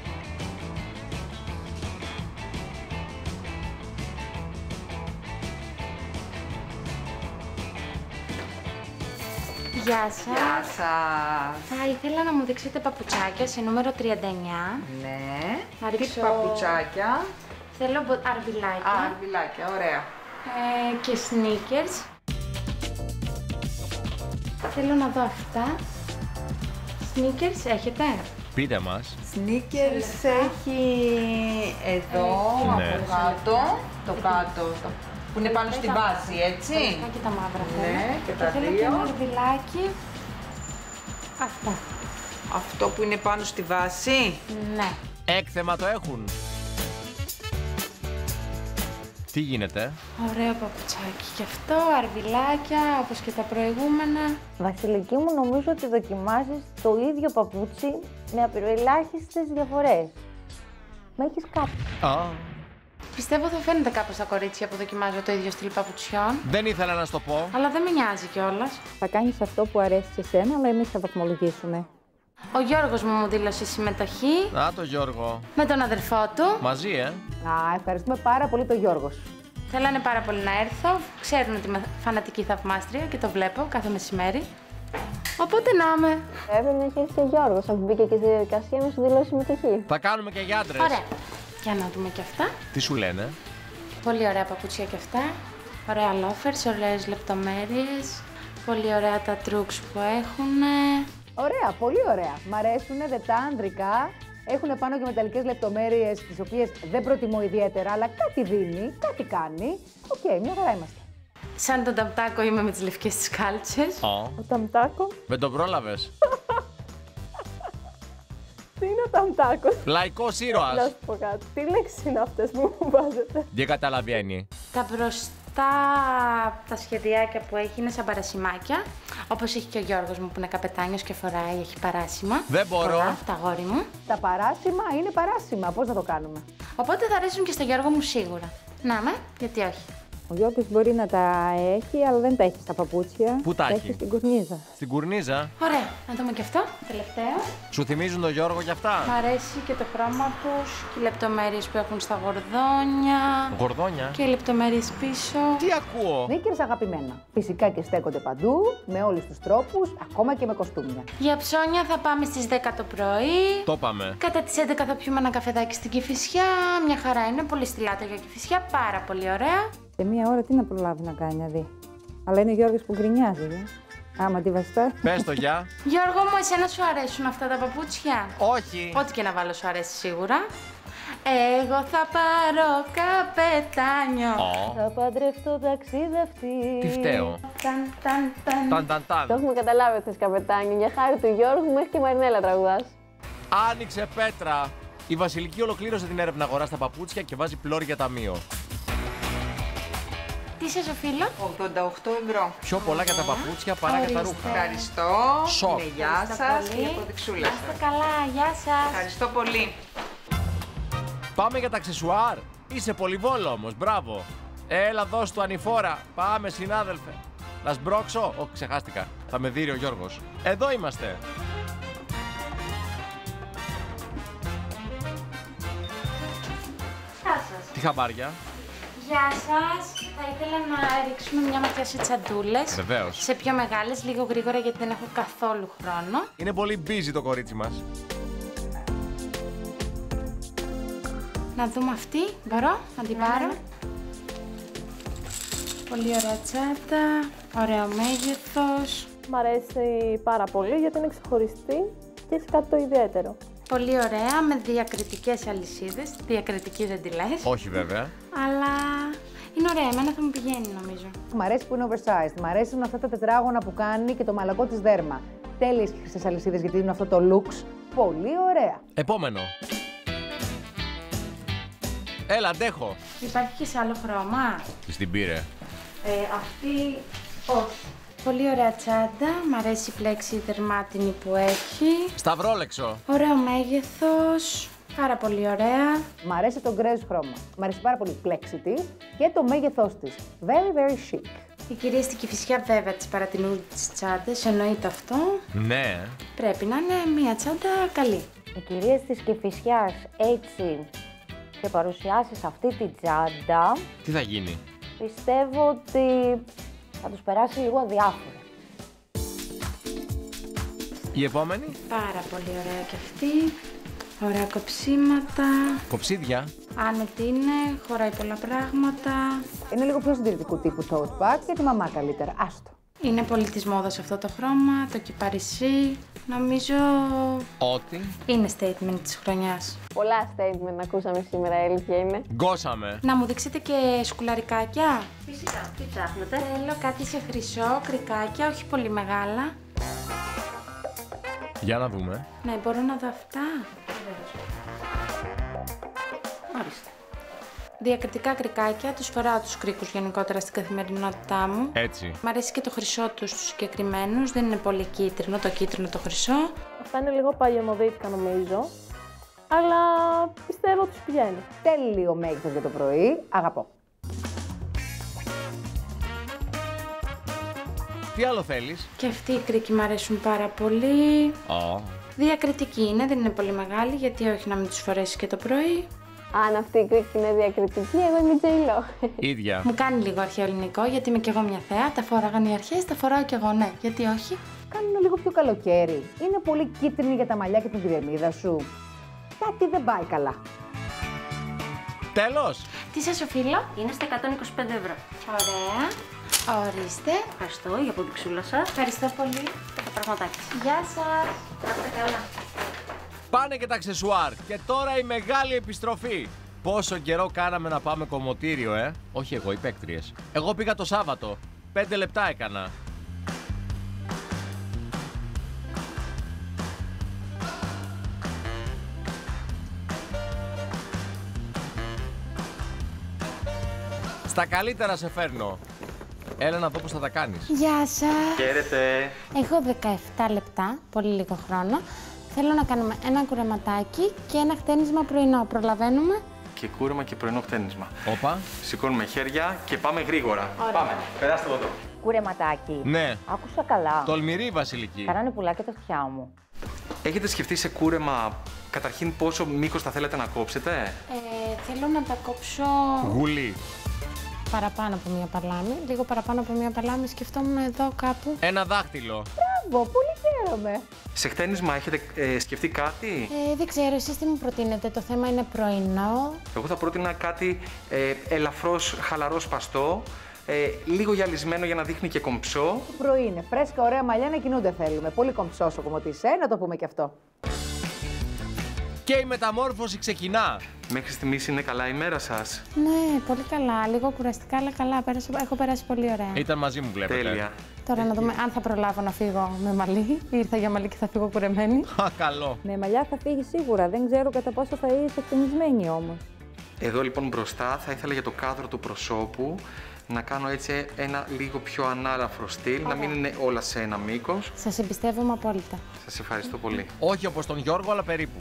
Γεια σας. Γεια σας. Θα ήθελα να μου δείξετε παπουτσάκια σε νούμερο τριάντα εννιά. Ναι. Να ρίξω... Τι παπουτσάκια? Θέλω αρβιλάκια. Α, αρβιλάκια, ωραία. Ε, και sneakers. Θέλω να δω αυτά. Sneakers έχετε? Πείτε μας. Sneakers έχει εδώ, ναι. Από κάτω, το κάτω, το... που είναι πάνω στη βάση, έτσι. Αυτά και τα μαύρα θέλω. Ναι, και τα θέλω δύο. Και ένα αρβιλάκι. Αυτά. Αυτό που είναι πάνω στη βάση. Ναι. Έκθεμα το έχουν. Τι γίνεται? Ωραίο παπουτσάκι και αυτό, αρβιλάκια, όπως και τα προηγούμενα. Βασιλική μου, νομίζω ότι δοκιμάζεις το ίδιο παπούτσι με απειροελάχιστες διαφορές. Με έχεις κάποιο. Α. Πιστεύω θα φαίνεται κάπως στα κορίτσια που δοκιμάζω το ίδιο στυλ παπουτσιών. Δεν ήθελα να σου το πω. Αλλά δεν με νοιάζει κιόλας. Θα κάνεις αυτό που αρέσει σε σένα, αλλά εμείς θα βαθμολογήσουμε. Ο Γιώργος μου μου δήλωσε συμμετοχή. Α, το Γιώργο. Με τον αδερφό του. Μαζί, ε. Α, ευχαριστούμε πάρα πολύ τον Γιώργο σου. Θέλανε πάρα πολύ να έρθω. Ξέρουν ότι είμαι φανατική θαυμάστρια και το βλέπω κάθε μεσημέρι. Οπότε να είμαι. Έπρεπε να έχει έρθει ο Γιώργος, αφού μπήκε και στη διαδικασία να σου δηλώσει συμμετοχή. Θα κάνουμε και για άντρες. Ωραία. Για να δούμε και αυτά. Τι σου λένε? Πολύ ωραία παπούτσια και αυτά. Ωραία loafers, ωραίες λεπτομέρειες. Πολύ ωραία τα troops που έχουν. Ωραία, πολύ ωραία. Μ' αρέσουν δεπτά ανδρικά. Έχουν πάνω και μεταλλικές λεπτομέρειες, τις οποίες δεν προτιμώ ιδιαίτερα, αλλά κάτι δίνει, κάτι κάνει. Οκ, okay, μια χαρά είμαστε. Σαν τον Ταμτάκο είμαι με τις λευκές τις κάλτσες. Oh. Ο Ταμτάκο. Δεν τον πρόλαβες. Τι είναι ο Ταμτάκος? Λαϊκός ήρωας. Να σου πω κάτι. Τι λέξεις είναι αυτές που μου βάζετε? Δεν καταλαβαίνει. Τα μπροστά τα σχεδιάκια που έχει είναι σαν παρασημάκια. Όπως έχει και ο Γιώργος μου που είναι καπετάνιος και φοράει, έχει παράσημα. Δεν μπορώ. Πολλά, τα αγόρι μου. Τα παράσημα είναι παράσημα. Πώς να το κάνουμε? Οπότε θα αρέσουν και στο Γιώργο μου σίγουρα. Να με, γιατί όχι. Ο Γιώργος μπορεί να τα έχει, αλλά δεν τα έχει στα παπούτσια. Πού τα έχει? Στην κουρνίζα. Στην κουρνίζα. Ωραία, να δούμε και αυτό. Τελευταίο. Σου θυμίζουν τον Γιώργο κι αυτά? Μ' αρέσει και το χρώμα τους και οι λεπτομέρειες που έχουν στα γορδόνια. Γορδόνια. Και οι λεπτομέρειες πίσω. Τι ακούω? Νίκερς αγαπημένα. Φυσικά και στέκονται παντού, με όλους τους τρόπους, ακόμα και με κοστούμια. Για ψώνια θα πάμε στις δέκα το πρωί. Το πάμε. Κατά τις έντεκα θα πιούμε ένα καφεδάκι στην Κηφισιά. Μια χαρά είναι, πολύ στυλάτο για Κηφισιά, πάρα πολύ ωραία. Σε μία ώρα τι να προλάβει να κάνει, να δει. Αλλά είναι ο Γιώργος που γκρινιάζει, ε. Άμα τη βαστά. Πες το γεια. Γιώργο μου, εσένα σου αρέσουν αυτά τα παπούτσια? Όχι. Ό,τι και να βάλω σου αρέσει σίγουρα. Εγώ θα πάρω καπετάνιο. Oh. Θα παντρευτώ ταξίδευτη. Τι φταίω? Ταν, ταν, ταν. Ταν, ταν, ταν. Το έχουμε καταλάβει ότι θες καπετάνιο. Για χάρη του Γιώργου μέχρι και Μαρινέλα τραγουδάς. Άνοιξε πέτρα. Η Βασιλική ολοκλήρωσε την έρευνα αγορά στα παπούτσια και βάζει πλώρη για ταμείο. Τι σας οφείλω? ογδόντα οκτώ ευρώ. Πιο πολλά για τα παπούτσια παρά για τα ρούχα. Ευχαριστώ. Σοκ. Ναι, γεια σας και η αποδειξούλα. Είστε καλά, γεια σας. Ευχαριστώ πολύ. Πάμε για τα αξεσουάρ. Είσαι πολυβόλο όμως, μπράβο. Έλα δώσ' του ανηφόρα. Πάμε συνάδελφε. Να σμπρώξω. Ω, ξεχάστηκα. Θα με δει ο Γιώργος. Εδώ είμαστε. Γεια σας. Τι χαμπάρια? Γεια σας. Θα ήθελα να ρίξουμε μια ματιά σε τσαντούλες. Βεβαίως. Σε πιο μεγάλες, λίγο γρήγορα γιατί δεν έχω καθόλου χρόνο. Είναι πολύ busy το κορίτσι μας. Να δούμε αυτή. Μπορώ να την πάρω. Πολύ ωραία τσάντα. Ωραίο μέγεθος. Μ' αρέσει πάρα πολύ γιατί είναι ξεχωριστή και έχει κάτι το ιδιαίτερο. Πολύ ωραία, με διακριτικές αλυσίδες. Διακριτική δεν τη λες. Όχι βέβαια. Αλλά είναι ωραία, εμένα θα μου πηγαίνει νομίζω. Μ' αρέσει που είναι oversized. Μ' αρέσουν αυτά τα τετράγωνα που κάνει και το μαλακό της δέρμα. Τέλειες και χρυσές αλυσίδες γιατί είναι αυτό το looks. Πολύ ωραία. Επόμενο. Έλα, αντέχω. Υπάρχει και σε άλλο χρώμα. Της την πήρε. Ε, αυτή όχι. Πολύ ωραία τσάντα, μ' αρέσει η πλέξη δερμάτινη που έχει. Σταυρόλεξο. Ωραίο μέγεθος, πάρα πολύ ωραία. Μ' αρέσει το γκρέζ χρώμα. Μ' αρέσει πάρα πολύ η πλέξη της και το μέγεθός της. Very, very chic. Οι κυρίες στην Κηφισιά βέβαια τις παρατηρούν τις τσάντες, εννοείται αυτό. Ναι. Πρέπει να είναι μια τσάντα καλή. Οι κυρίες της Κηφισιάς έτσι και παρουσιάσεις αυτή την τσάντα, Τι θα γίνει? πιστεύω ότι θα τους περάσει λίγο αδιάφορα. Η επόμενη. Πάρα πολύ ωραία και αυτή. Ωραία κοψίματα. Κοψίδια. Άνετη είναι, χωράει πολλά πράγματα. Είναι λίγο πιο συντηρητικού τύπου tote bag για τη μαμά καλύτερα. Άστο. Είναι πολύ της μόδας αυτό το χρώμα, το κυπαρισί. Νομίζω Ότι. είναι statement της χρονιάς. Πολλά statement ακούσαμε σήμερα, η αλήθεια είναι. Γκώσαμε. Να μου δείξετε και σκουλαρικάκια. Φυσικά, τι ψάχνετε. Θέλω κάτι σε χρυσό, κρικάκια, όχι πολύ μεγάλα. Για να δούμε. Ναι, μπορώ να δω αυτά. Ορίστε. Διακριτικά κρικάκια, τους φοράω τους κρίκους γενικότερα στην καθημερινότητά μου. Έτσι. Μ' αρέσει και το χρυσό τους στους συγκεκριμένους, δεν είναι πολύ κίτρινο, το κίτρινο το χρυσό. Αυτά είναι λίγο παλιωμοδίτικα νομίζω, αλλά πιστεύω ότι τους πηγαίνει. Τέλειο μέγεθος για το πρωί. Αγαπώ. Τι άλλο θέλεις? Και αυτοί οι κρίκοι μ' αρέσουν πάρα πολύ. Oh. Διακριτική είναι, δεν είναι πολύ μεγάλη, γιατί όχι να μην τους φορέσει και το πρωί. Αν αυτή η κρίκη είναι διακριτική, εγώ είμαι τζέιλο. Ίδια. Μου κάνει λίγο αρχαίο ελληνικό, γιατί είμαι κι εγώ μια θέα. Τα φοράγαν οι αρχαίες, τα φοράω κι εγώ, ναι. Γιατί όχι. Κάνουν λίγο πιο καλοκαίρι. Είναι πολύ κίτρινη για τα μαλλιά και την πιδεμίδα σου. Κάτι δεν πάει καλά. Τέλος. Τι σας οφείλω? Είναι στα εκατόν είκοσι πέντε ευρώ. Ωραία. Ορίστε. Ευχαριστώ για την πηξούλα σας. Ευχαριστώ πολύ. Και τα πραγματάκια. Γεια σας. Να είστε καλά. Πάνε και τα αξεσουάρ. Και τώρα η μεγάλη επιστροφή. Πόσο καιρό κάναμε να πάμε κομμωτήριο, ε. Όχι εγώ, οι παίκτριες. Εγώ πήγα το Σάββατο. Πέντε λεπτά έκανα. Στα καλύτερα σε φέρνω. Έλα να δω πώς θα τα κάνεις. Γεια σας. Χαίρετε. Έχω δεκαεπτά λεπτά, πολύ λίγο χρόνο. Θέλω να κάνουμε ένα κουρεματάκι και ένα χτένισμα πρωινό. Προλαβαίνουμε? Και κούρεμα και πρωινό χτένισμα. Όπα. Σηκώνουμε χέρια και πάμε γρήγορα. Ωραία. Πάμε. Περάστε εδώ. Κουρεματάκι. Ναι. Άκουσα καλά. Τολμηρή Βασιλική. Κάνανε πουλάκια τα αυτιά μου. Έχετε σκεφτεί σε κούρεμα καταρχήν πόσο μήκος θα θέλετε να κόψετε? Ε, θέλω να τα κόψω Γουλή. παραπάνω από μία παλάμη. Λίγο παραπάνω από μία παλάμη. Σκεφτόμουν εδώ κάπου. Ένα δάχτυλο. Μπράβο, πολύ χαίρομαι. Σε χτένισμα έχετε ε, σκεφτεί κάτι? Ε, δεν ξέρω, εσείς τι μου προτείνετε? Το θέμα είναι πρωινό. Εγώ θα πρότεινα κάτι ε, ελαφρώς χαλαρό σπαστό, ε, λίγο γυαλισμένο για να δείχνει και κομψό. Το πρωί είναι φρέσκα, ωραία μαλλιά να κινούνται θέλουμε. Πολύ κομψός ο κομμωτής, ε, να το πούμε και αυτό. Και η μεταμόρφωση ξεκινά. Μέχρι στιγμής είναι καλά η μέρα σας? Ναι, πολύ καλά. Λίγο κουραστικά, αλλά καλά. Πέρασε, έχω περάσει πολύ ωραία. Ήταν μαζί μου, βλέπετε. Τέλεια. Τώρα να δούμε αν θα προλάβω να φύγω με μαλλί. Ήρθα για μαλλί και θα φύγω κουρεμένη. Α, καλό. Με μαλλιά θα φύγει σίγουρα. Δεν ξέρω κατά πόσο θα είσαι χτενισμένη όμως. Εδώ λοιπόν μπροστά θα ήθελα για το κάδρο του προσώπου να κάνω έτσι ένα λίγο πιο ανάλαφρο στυλ, να μην είναι όλα σε ένα μήκος. Σας εμπιστεύομαι απόλυτα. Σας ευχαριστώ πολύ. Όχι όπως τον Γιώργο, αλλά περίπου.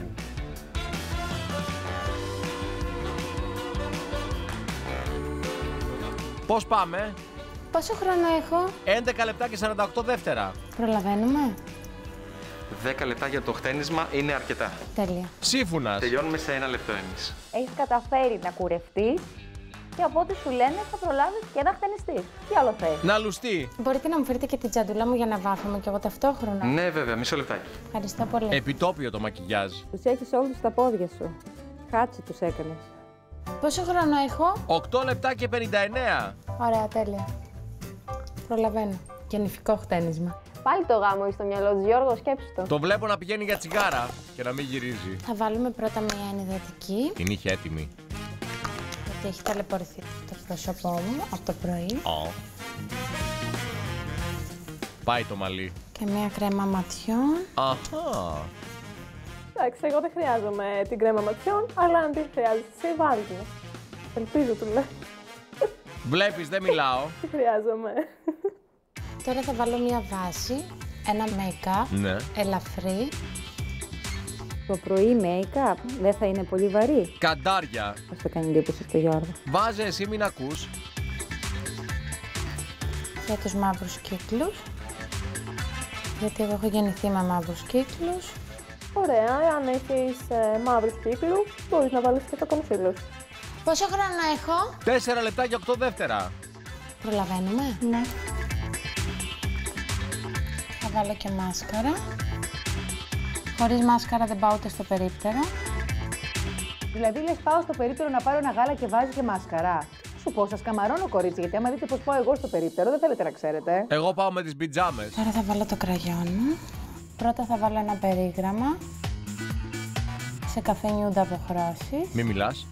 Πώς πάμε? Πόσο χρόνο έχω? έντεκα λεπτά και σαράντα οκτώ δεύτερα. Προλαβαίνουμε? δέκα λεπτά για το χτένισμα είναι αρκετά. Τέλεια. Σύμφωνας. Τελειώνουμε σε ένα λεπτό εμείς. Έχεις καταφέρει να κουρευτείς και από ό,τι σου λένε θα προλάβεις και να χτενιστείς. Τι άλλο θες? Να λουστεί. Μπορείτε να μου φέρετε και την τζαντούλα μου για να βάφομαι κι εγώ ταυτόχρονα? Ναι, βέβαια, μισό λεπτάκι. Ευχαριστώ πολύ. Επιτόπιο το μακιγιάζ. Τους έχεις όλους στα πόδια σου. Χάτσι τους έκανες. Πόσο χρόνο έχω? οκτώ λεπτά και πενήντα εννέα. Ωραία, τέλεια. Προλαβαίνω. Γεννηφικό χτένισμα. Πάλι το γάμο είσαι στο μυαλό της, Γιώργο, σκέψου το. Το βλέπω να πηγαίνει για τσιγάρα και να μην γυρίζει. Θα βάλουμε πρώτα μια ενυδατική. Την είχε έτοιμη. Γιατί έχει ταλαιπωρηθεί το πρόσωπό μου από το πρωί. Oh. Πάει το μαλλί. Και μια κρέμα ματιών. Αχα. Εντάξει, εγώ δεν χρειάζομαι την κρέμα ματιών, αλλά αν την χρειάζεσαι, εσύ βάλει την. Ελπίζω του λέω. Βλέπεις, δεν μιλάω. Τι χρειάζομαι. Τώρα θα βάλω μια βάση, ένα make-up, Ναι. ελαφρύ. Το πρωί make-up δεν θα είναι πολύ βαρύ. Καντάρια. Πώς το κάνει εντύπωση στο Γιώργο. Βάζε εσύ, μην ακούς. Για τους μαύρους κύκλους. Γιατί εγώ έχω γεννηθεί με μαύρους κύκλους. Ωραία, αν έχεις ε, μαύρους κύκλους, μπορείς να βάλεις και το κονσίλερ. Πόσο χρόνο έχω? τέσσερα λεπτά και οκτώ δεύτερα. Προλαβαίνουμε? Ναι. Θα βάλω και μάσκαρα. Χωρίς μάσκαρα δεν πάω ούτε στο περίπτερο. Δηλαδή, λες πάω στο περίπτερο να πάρω ένα γάλα και βάζει και μάσκαρα. Σου πω, σας καμαρώνω κορίτσι, γιατί άμα δείτε πώς πάω εγώ στο περίπτερο, δεν θέλετε να ξέρετε. Εγώ πάω με τις πιτζάμες. Τώρα θα βάλω το κραγιόν μου. Πρώτα θα βάλω ένα περίγραμμα. Σε καφέ νιούντα αποχρώσεις. Μη μιλάς.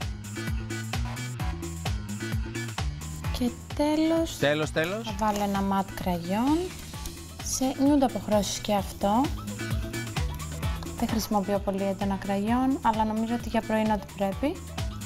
Και τέλος, Τέλος, τέλος. θα βάλω ένα ματ κραγιόν. Σε νιούντα αποχρώσεις και αυτό. Δεν χρησιμοποιώ πολύ έντονα κραγιόν, αλλά νομίζω ότι για πρωί ότι πρέπει.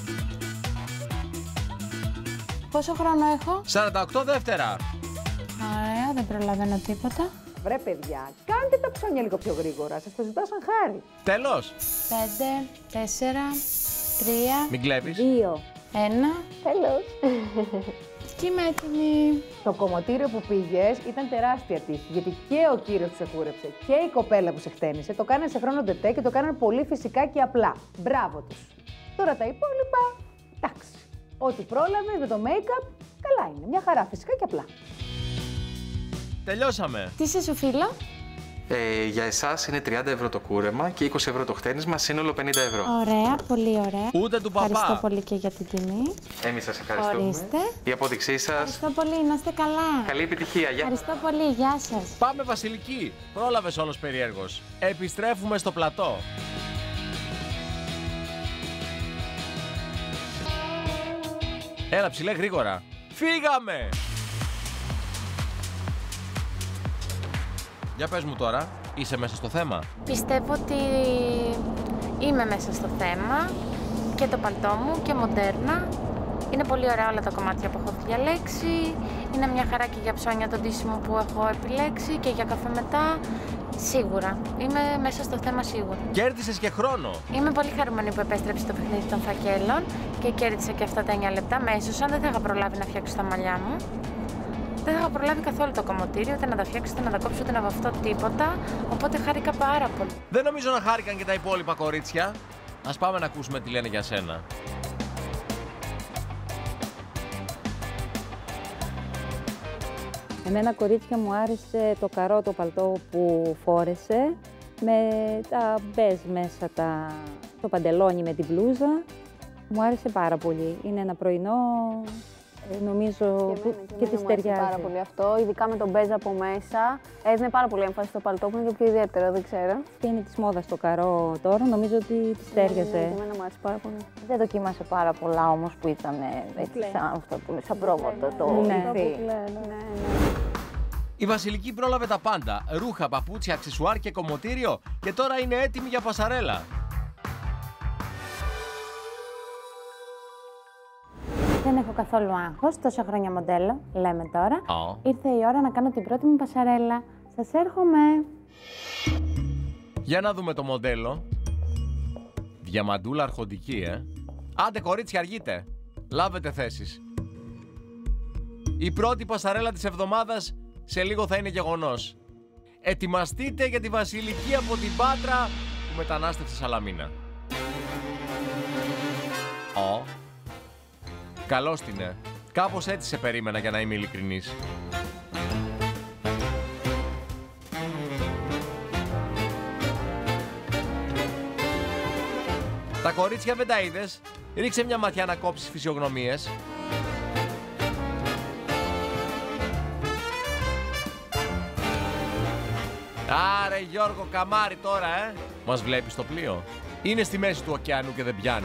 Πόσο χρόνο έχω? σαράντα οκτώ δεύτερα. Ωραία, δεν προλαβαίνω τίποτα. Βρε παιδιά, κάντε τα ψώνια λίγο πιο γρήγορα, σας το ζητάω σαν χάρη. Τέλος. Πέντε, τέσσερα, τρία, Μην κλέβεις. Δύο. ένα. Τέλος. Και είμαι έτοιμη. Το κομμωτήριο που πήγες ήταν τεράστια τύχη, γιατί και ο κύριος που σε κούρεψε και η κοπέλα που σε χτένισε το κάνανε σε χρόνο ντετέ και το κάνανε πολύ φυσικά και απλά. Μπράβο τους. Τώρα τα υπόλοιπα, εντάξει. Ό,τι πρόλαβες με το make-up, καλά είναι. Μια χαρά, φυσικά και απλά. Τελειώσαμε. Τι σε σου φίλο? Ε, για εσάς είναι τριάντα ευρώ το κούρεμα και είκοσι ευρώ το χτένισμα, σύνολο πενήντα ευρώ. Ωραία, πολύ ωραία. Ούτε του παπά. Ευχαριστώ πολύ και για την τιμή. Εμείς σας ευχαριστούμε. Ορίστε. Η απόδειξή σας. Ευχαριστώ πολύ, να είστε καλά. Καλή επιτυχία, γεια. Ευχαριστώ πολύ, γεια σας. Πάμε Βασιλική. Πρόλαβες όλος περίεργος. Επιστρέφουμε στο πλατό. Έλα ψηλέ γρήγορα. Φύγαμε! Για πες μου τώρα, είσαι μέσα στο θέμα? Πιστεύω ότι είμαι μέσα στο θέμα και το παλτό μου και μοντέρνα. Είναι πολύ ωραία όλα τα κομμάτια που έχω διαλέξει. Είναι μια χαρά και για ψώνια το ντύσιμο που έχω επιλέξει και για καφέ μετά. Σίγουρα. Είμαι μέσα στο θέμα σίγουρα. Κέρδισες και χρόνο. Είμαι πολύ χαρούμενη που επέστρεψε το παιχνίδι των φακέλων και κέρδισα και αυτά τα εννιά λεπτά. Με έσωσαν, δεν θα είχα προλάβει να φτιάξω τα μαλλιά μου. Δεν θα είχα προλάβει καθόλου το κομμωτήριο, ούτε να τα φτιάξω, ούτε να τα κόψω, ούτε να βαφτώ τίποτα. Οπότε χάρηκα πάρα πολύ. Δεν νομίζω να χάρηκαν και τα υπόλοιπα κορίτσια. Ας πάμε να ακούσουμε τι λένε για σένα. Εμένα κορίτσια μου άρεσε το καρό το παλτό που φόρεσε με τα μπέζ μέσα, τα... το παντελόνι με την μπλούζα. Μου άρεσε πάρα πολύ. Είναι ένα πρωινό, νομίζω, και, και, και της ταιριάζει. Πάρα πολύ αυτό, ειδικά με τον μπέζ από μέσα. Έδινε πάρα πολύ έμφαση στο παλτό που είναι και πιο ιδιαίτερο, δεν ξέρω. Και είναι της μόδας το καρό τώρα, νομίζω ότι της τέριαζε. Ναι, εμένα μου άρεσε πάρα πολύ. Δεν δοκίμασε πάρα πολλά όμως που ήταν έτσι, σαν αυτό που είναι, σαν πρόβατο το ναι. ηφί. Ναι, ναι. Η Βασιλική πρόλαβε τα πάντα. Ρούχα, παπούτσια, αξεσουάρ και κομμωτήριο και τώρα είναι έτοιμη για πασαρέλα. Δεν έχω καθόλου άγχος, τόσα χρόνια μοντέλο, λέμε τώρα. Oh. Ήρθε η ώρα να κάνω την πρώτη μου πασαρέλα. Σας έρχομαι. Για να δούμε το μοντέλο. Διαμαντούλα αρχοντική, ε. Άντε κορίτσια, αργείτε. Λάβετε θέσεις. Η πρώτη πασαρέλα της εβδομάδας σε λίγο θα είναι γεγονός. Ετοιμαστείτε για τη Βασιλική από την Πάτρα που μετανάστευσε Σαλαμίνα. Ω. Καλώς την, ε. Κάπως έτσι σε περίμενα για να είμαι ειλικρινής. Τα κορίτσια δεν τα είδες. Ρίξε μια ματιά να κόψεις φυσιογνωμίες. Άρε Γιώργο, καμάρι τώρα, ε! Μας βλέπεις το πλοίο? Είναι στη μέση του ωκεανού και δεν πιάνει.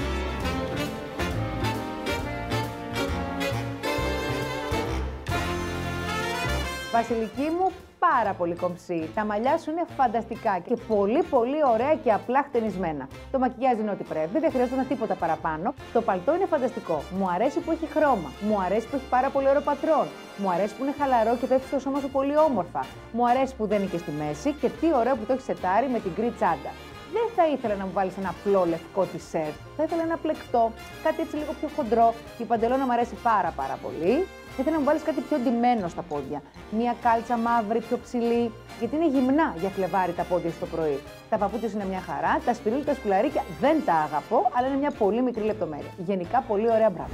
Βασιλική μου, πάρα πολύ κομψή. Τα μαλλιά σου είναι φανταστικά και πολύ πολύ ωραία και απλά χτενισμένα. Το μακιγιάζ είναι ό,τι πρέπει, δεν χρειάζεται τίποτα παραπάνω. Το παλτό είναι φανταστικό. Μου αρέσει που έχει χρώμα. Μου αρέσει που έχει πάρα πολύ ωραίο πατρόν. Μου αρέσει που είναι χαλαρό και πέφτει στο σώμα σου πολύ όμορφα. Μου αρέσει που δεν είναι και στη μέση και τι ωραίο που το έχει σετάρει με την γκρι τσάντα. Δεν θα ήθελα να μου βάλεις ένα απλό λευκό τισέρ. Θα ήθελα ένα πλεκτό, κάτι έτσι λίγο πιο χοντρό. Η παντελώνα μου αρέσει πάρα πάρα πολύ. Θα ήθελα να μου βάλεις κάτι πιο ντυμένο στα πόδια. Μία κάλτσα μαύρη, πιο ψηλή, γιατί είναι γυμνά για Φλεβάρι τα πόδια στο πρωί. Τα παπούτσια είναι μια χαρά, τα σπυρίλια, τα σκουλαρίκια δεν τα αγαπώ, αλλά είναι μια πολύ μικρή λεπτομέρεια. Γενικά πολύ ωραία, μπράβο.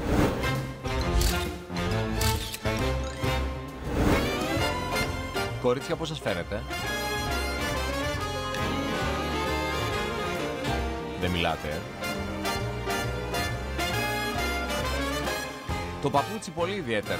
Κορίτσια, πώς σας φαίνεται? Δεν μιλάτε, ε? Το παπούτσι πολύ ιδιαίτερο.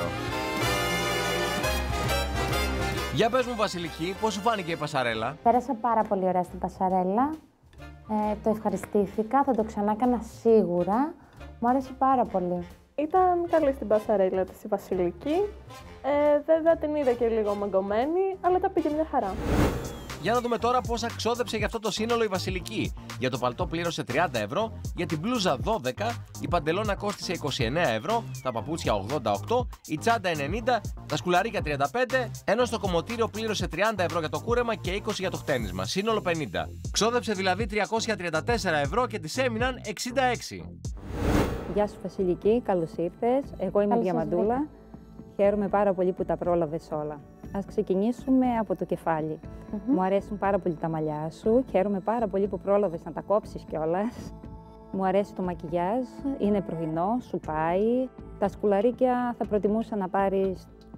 Για πες μου Βασιλική, πώς σου φάνηκε η πασαρέλα? Πέρασα πάρα πολύ ωραία στην πασαρέλα. Ε, το ευχαριστήθηκα, θα το ξανά έκανα σίγουρα. Μου άρεσε πάρα πολύ. Ήταν καλή στην πασαρέλα της η Βασιλική. Ε, βέβαια την είδα και λίγο μαγκωμένη, αλλά τα πήγε μια χαρά. Για να δούμε τώρα πόσα ξόδεψε για αυτό το σύνολο η Βασιλική. Για το παλτό πλήρωσε τριάντα ευρώ, για την μπλούζα δώδεκα, η παντελώνα κόστισε είκοσι εννέα ευρώ, τα παπούτσια ογδόντα οκτώ, η τσάντα ενενήντα, τα σκουλαρίκια τριάντα πέντε, ενώ στο κομμωτήριο πλήρωσε τριάντα ευρώ για το κούρεμα και είκοσι για το χτένισμα, σύνολο πενήντα. Ξόδεψε δηλαδή τριακόσια τριάντα τέσσερα ευρώ και της έμειναν εξήντα έξι. Γεια σου Βασιλική, καλώς ήρθες. Εγώ είμαι η Διαμαντούλα. Χαίρομαι πάρα πολύ που τα πρόλαβες όλα. Ας ξεκινήσουμε από το κεφάλι. Mm-hmm. Μου αρέσουν πάρα πολύ τα μαλλιά σου. Χαίρομαι πάρα πολύ που πρόλαβες να τα κόψεις κιόλας. Μου αρέσει το μακιγιάζ, είναι πρωινό, σου πάει. Τα σκουλαρίκια θα προτιμούσα να πάρεις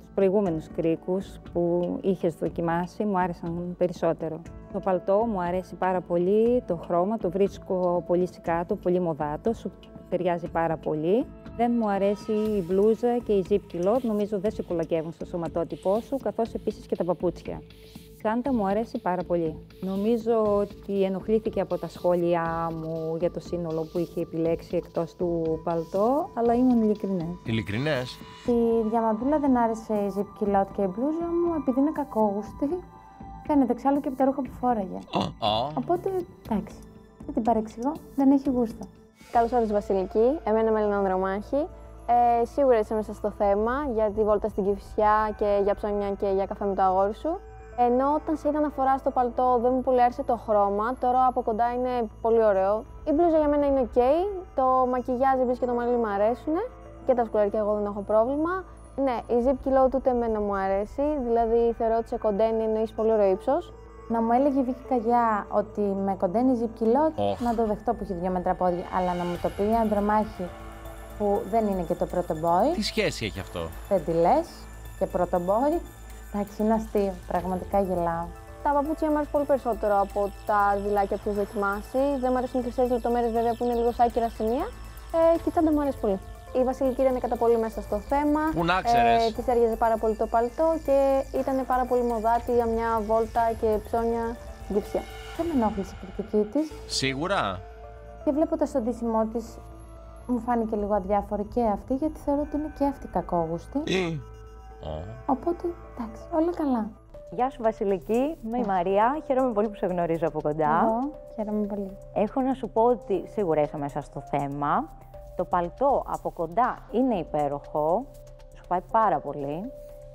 προηγούμενους κρίκους που είχες δοκιμάσει μου άρεσαν περισσότερο. Το παλτό μου αρέσει πάρα πολύ, το χρώμα το βρίσκω πολύ σικάτο, πολύ μοδάτο, σου ταιριάζει πάρα πολύ. Δεν μου αρέσει η μπλούζα και η zip culotte, νομίζω δεν σε κολακεύουν στο σωματότυπό σου, καθώς επίσης και τα παπούτσια. Σάντα μου αρέσει πάρα πολύ. Νομίζω ότι ενοχλήθηκε από τα σχόλιά μου για το σύνολο που είχε επιλέξει εκτός του παλτό, αλλά ήμουν ειλικρινές. Ειλικρινές. Τη διαμαντούλα δεν άρεσε η zip culotte και η μπλούζα μου επειδή είναι κακόγουστη. Φαίνεται εξάλλου και από τα ρούχα που φόραγε. Oh, oh. Οπότε, εντάξει, δεν την παρεξηγώ, δεν έχει γούστο. Καλώς όρισες Βασιλική, εμένα είμαι Έλληνα Ανδρομάχη. Ε, σίγουρα είσαι μέσα στο θέμα για τη βόλτα στην Κηφισιά και για ψώνια και για καφέ με το αγόρι σου. Ενώ όταν σε είδα να φοράς το παλτό δεν μου πολύ άρεσε το χρώμα, τώρα από κοντά είναι πολύ ωραίο. Η μπλούζα για μένα είναι ok, το μακιγιάζ επίσης και το μαλλί μου αρέσουν και τα σκουλαρίκια εγώ δεν έχω πρόβλημα. Ναι, η zip culotte ούτε εμένα μου αρέσει, δηλαδή θεωρώ ότι σε κοντένει εννοείς πολύ ωραίο ύψος. Να μου έλεγε η Βίκη Καγιά ότι με κοντένει zip culotte, oh. να το δεχτώ που έχει δύο μέτρα πόδια, αλλά να μου το πει η Ανδρομάχη που δεν είναι και το πρώτο boy. Τι σχέση έχει αυτό? Δεν τη λες και πρώτο boy. Εντάξει, είναι αστείο, πραγματικά γελάω. Τα παπούτσια μου αρέσουν πολύ περισσότερο από τα αρδιλάκια που έχει δοκιμάσει. Δεν μου αρέσουν οι χρυσές λεπτομέρειες βέβαια που είναι λίγο σάκυρα σημεία. Ε, και η τσάντα μου αρέσει πολύ. Η Βασιλική ήταν κατά πολύ μέσα στο θέμα. Πού να ξέρεις. Ε, της έριαζε πάρα πολύ το παλτό και ήταν πάρα πολύ μοδάτη για μια βόλτα και ψώνια στην Κηφισιά. Δεν με ενόχλησε η κριτική της. Σίγουρα. Και βλέποντας τον ντύσιμό της, μου φάνηκε λίγο αδιάφορη και αυτή, γιατί θεωρώ ότι είναι και αυτή κακόγουστη. Mm. Oh. Οπότε, εντάξει, όλα καλά. Γεια σου Βασιλική, είμαι η Μαρία. Χαίρομαι πολύ που σε γνωρίζω από κοντά. Εγώ, χαίρομαι πολύ. Έχω να σου πω ότι σίγουρα είσαι μέσα στο θέμα. Το παλτό από κοντά είναι υπέροχο, σου πάει πάρα πολύ.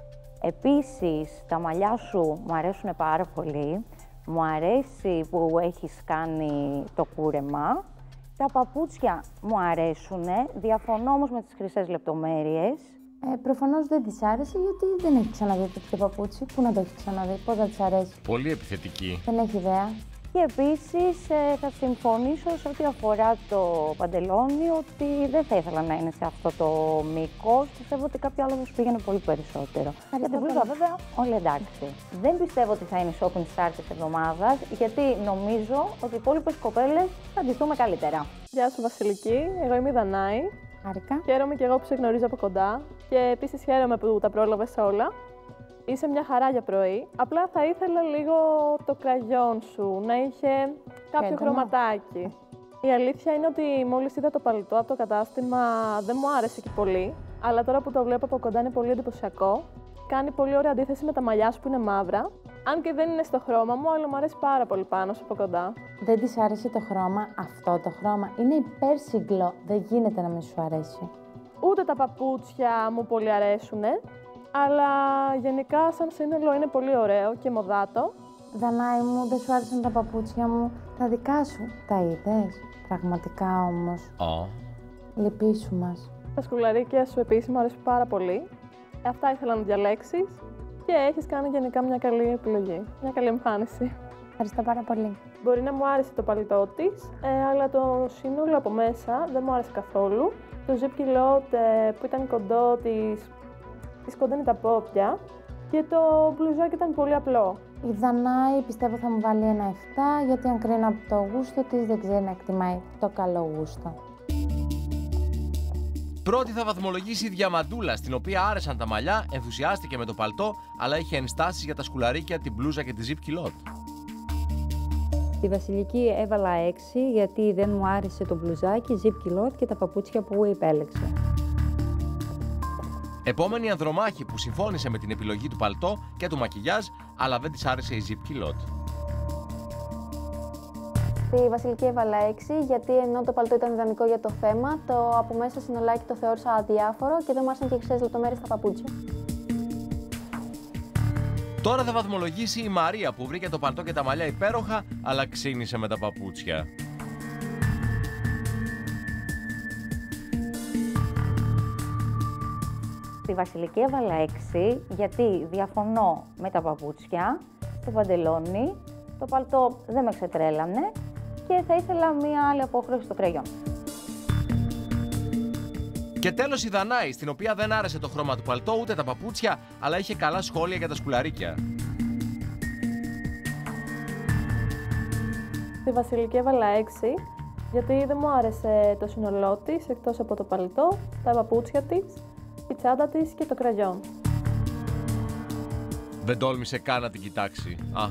Επίσης, τα μαλλιά σου μου αρέσουν πάρα πολύ. Μου αρέσει που έχεις κάνει το κούρεμα. Τα παπούτσια μου αρέσουν, διαφωνώ όμως με τις χρυσές λεπτομέρειες. Ε, προφανώς δεν της άρεσε γιατί δεν έχει ξαναδεί τέτοιο παπούτσι. Πού να το έχει ξαναδεί, πώς θα της αρέσει. Πολύ επιθετική. Δεν έχει ιδέα. Και επίσης ε, θα συμφωνήσω σε ό,τι αφορά το παντελόνι ότι δεν θα ήθελα να είναι σε αυτό το μήκος. Πιστεύω ότι κάποιο άλλο θα σου πήγαινε πολύ περισσότερο. Για την μπλούζα βέβαια όλοι εντάξει. Δεν πιστεύω ότι θα είναι shopping star της εβδομάδας, γιατί νομίζω ότι οι υπόλοιπες κοπέλες θα ντυθούμε καλύτερα. Γεια σου Βασιλική, εγώ είμαι η Δανάη. Χάρηκα. Χαίρομαι και εγώ που σε γνωρίζω από κοντά και επίσης χαίρομαι που τα πρόλαβες όλα. Είσαι μια χαρά για πρωί. Απλά θα ήθελα λίγο το κραγιόν σου να είχε κάποιο Έντομα. χρωματάκι. Η αλήθεια είναι ότι μόλις είδα το παλιτό από το κατάστημα δεν μου άρεσε και πολύ. Αλλά τώρα που το βλέπω από κοντά είναι πολύ εντυπωσιακό. Κάνει πολύ ωραία αντίθεση με τα μαλλιά σου που είναι μαύρα. Αν και δεν είναι στο χρώμα μου, αλλά μου αρέσει πάρα πολύ πάνω σου από κοντά. Δεν της άρεσε το χρώμα, αυτό το χρώμα είναι υπέρσυγκλο. Δεν γίνεται να μην σου αρέσει. Ούτε τα παπούτσια μου πολύ αρέσουνε. Αλλά γενικά σαν σύνολο είναι πολύ ωραίο και μοδάτο. Δανάη μου, δεν σου άρεσαν τα παπούτσια μου. Τα δικά σου τα είδες. Πραγματικά όμως. Oh. Λυπήσου μας. Τα σκουλαρίκια σου επίσης μου αρέσουν πάρα πολύ. Αυτά ήθελα να διαλέξεις και έχεις κάνει γενικά μια καλή επιλογή. Μια καλή εμφάνιση. Ευχαριστώ πάρα πολύ. Μπορεί να μου άρεσε το παλιτό της, ε, αλλά το σύνολο από μέσα δεν μου άρεσε καθόλου. Το zip culotte ε, που ήταν κοντό της. Της κοντώνει τα πόδια και το μπλουζάκι ήταν πολύ απλό. Η Δανάη πιστεύω θα μου βάλει ένα επτά, γιατί αν κρίνω από το γούστο της δεν ξέρει να εκτιμάει το καλό γούστο. Πρώτη θα βαθμολογήσει η Διαμαντούλα, στην οποία άρεσαν τα μαλλιά, ενθουσιάστηκε με το παλτό, αλλά είχε ενστάσεις για τα σκουλαρίκια, την μπλούζα και τη zip culotte. Τη Βασιλική έβαλα έξι, γιατί δεν μου άρεσε το μπλουζάκι, zip culotte και τα παπούτσια που επέλεξε. Επόμενη Ανδρομάχη που συμφώνησε με την επιλογή του παλτό και του μακιγιάζ, αλλά δεν της άρεσε η zip culotte. Στη Βασιλική έβαλα έξι, γιατί ενώ το παλτό ήταν ιδανικό για το θέμα, το από μέσα συνολάκι το θεώρησα αδιάφορο και δεν μου άρεσαν και οι χρυσές λεπτομέρειες στα παπούτσια. Τώρα θα βαθμολογήσει η Μαρία που βρήκε το παλτό και τα μαλλιά υπέροχα, αλλά ξύνησε με τα παπούτσια. Στη Βασιλική έβαλα έξι, γιατί διαφωνώ με τα παπούτσια, το παντελόνι, το παλτό δεν με ξετρέλανε και θα ήθελα μία άλλη απόχρωση στο κραγιόν. Και τέλος η Δανάη, στην οποία δεν άρεσε το χρώμα του παλτό ούτε τα παπούτσια, αλλά είχε καλά σχόλια για τα σκουλαρίκια. Στη Βασιλική έβαλα έξι, γιατί δεν μου άρεσε το σύνολό της, εκτός από το παλτό, τα παπούτσια της, η τσάντα της και το κραγιόν. Δεν τόλμησε καν να την κοιτάξει. Α.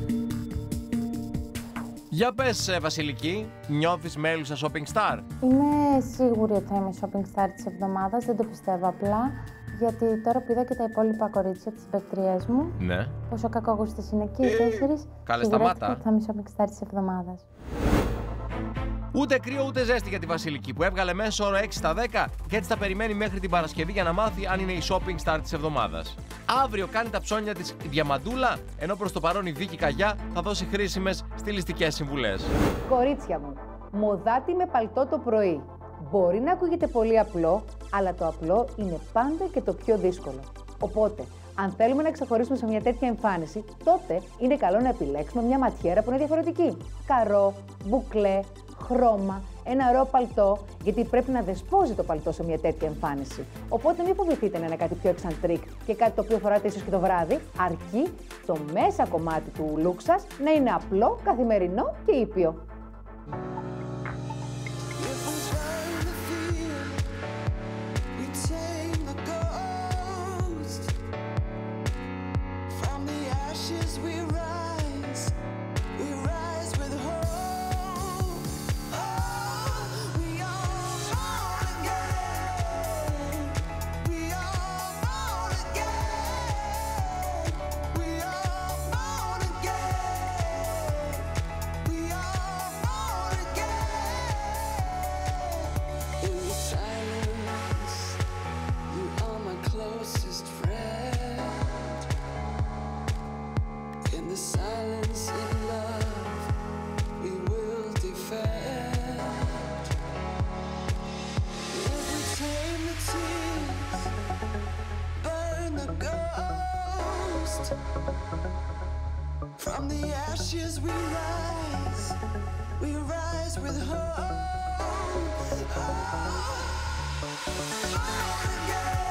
Για πες, Βασιλική, νιώθεις μέλουσα shopping star? Είμαι σίγουρη ότι θα είμαι shopping star της εβδομάδας, δεν το πιστεύω απλά. Γιατί τώρα που είδα και τα υπόλοιπα κορίτσια της παίκτριές μου, ναι. Πόσο κακόγουστες είναι και οι τέσσερις, σιγουρεύτηκα ότι θα είμαι shopping star της εβδομάδας. Ούτε κρύο ούτε ζέστη για τη Βασιλική, που έβγαλε μέσο όρο έξι στα δέκα και έτσι θα περιμένει μέχρι την Παρασκευή για να μάθει αν είναι η shopping star της εβδομάδας. Αύριο κάνει τα ψώνια της η Διαμαντούλα, ενώ προς το παρόν η Βίκη Καγιά θα δώσει χρήσιμες στιλιστικές συμβουλές. Κορίτσια μου, μοδάτι με παλτό το πρωί. Μπορεί να ακούγεται πολύ απλό, αλλά το απλό είναι πάντα και το πιο δύσκολο. Οπότε, αν θέλουμε να ξεχωρίσουμε σε μια τέτοια εμφάνιση, τότε είναι καλό να επιλέξουμε μια ματιέρα που είναι διαφορετική. Καρό, μπουκλέ, χρώμα, ένα ρο παλτό, γιατί πρέπει να δεσπόζει το παλτό σε μια τέτοια εμφάνιση. Οπότε μην φοβηθείτε να είναι κάτι πιο εξαντρίκ και κάτι το οποίο φοράτε ίσως και το βράδυ, αρκεί το μέσα κομμάτι του look σας να είναι απλό, καθημερινό και ήπιο. From the ashes we rise, we rise with hope. Oh, born again.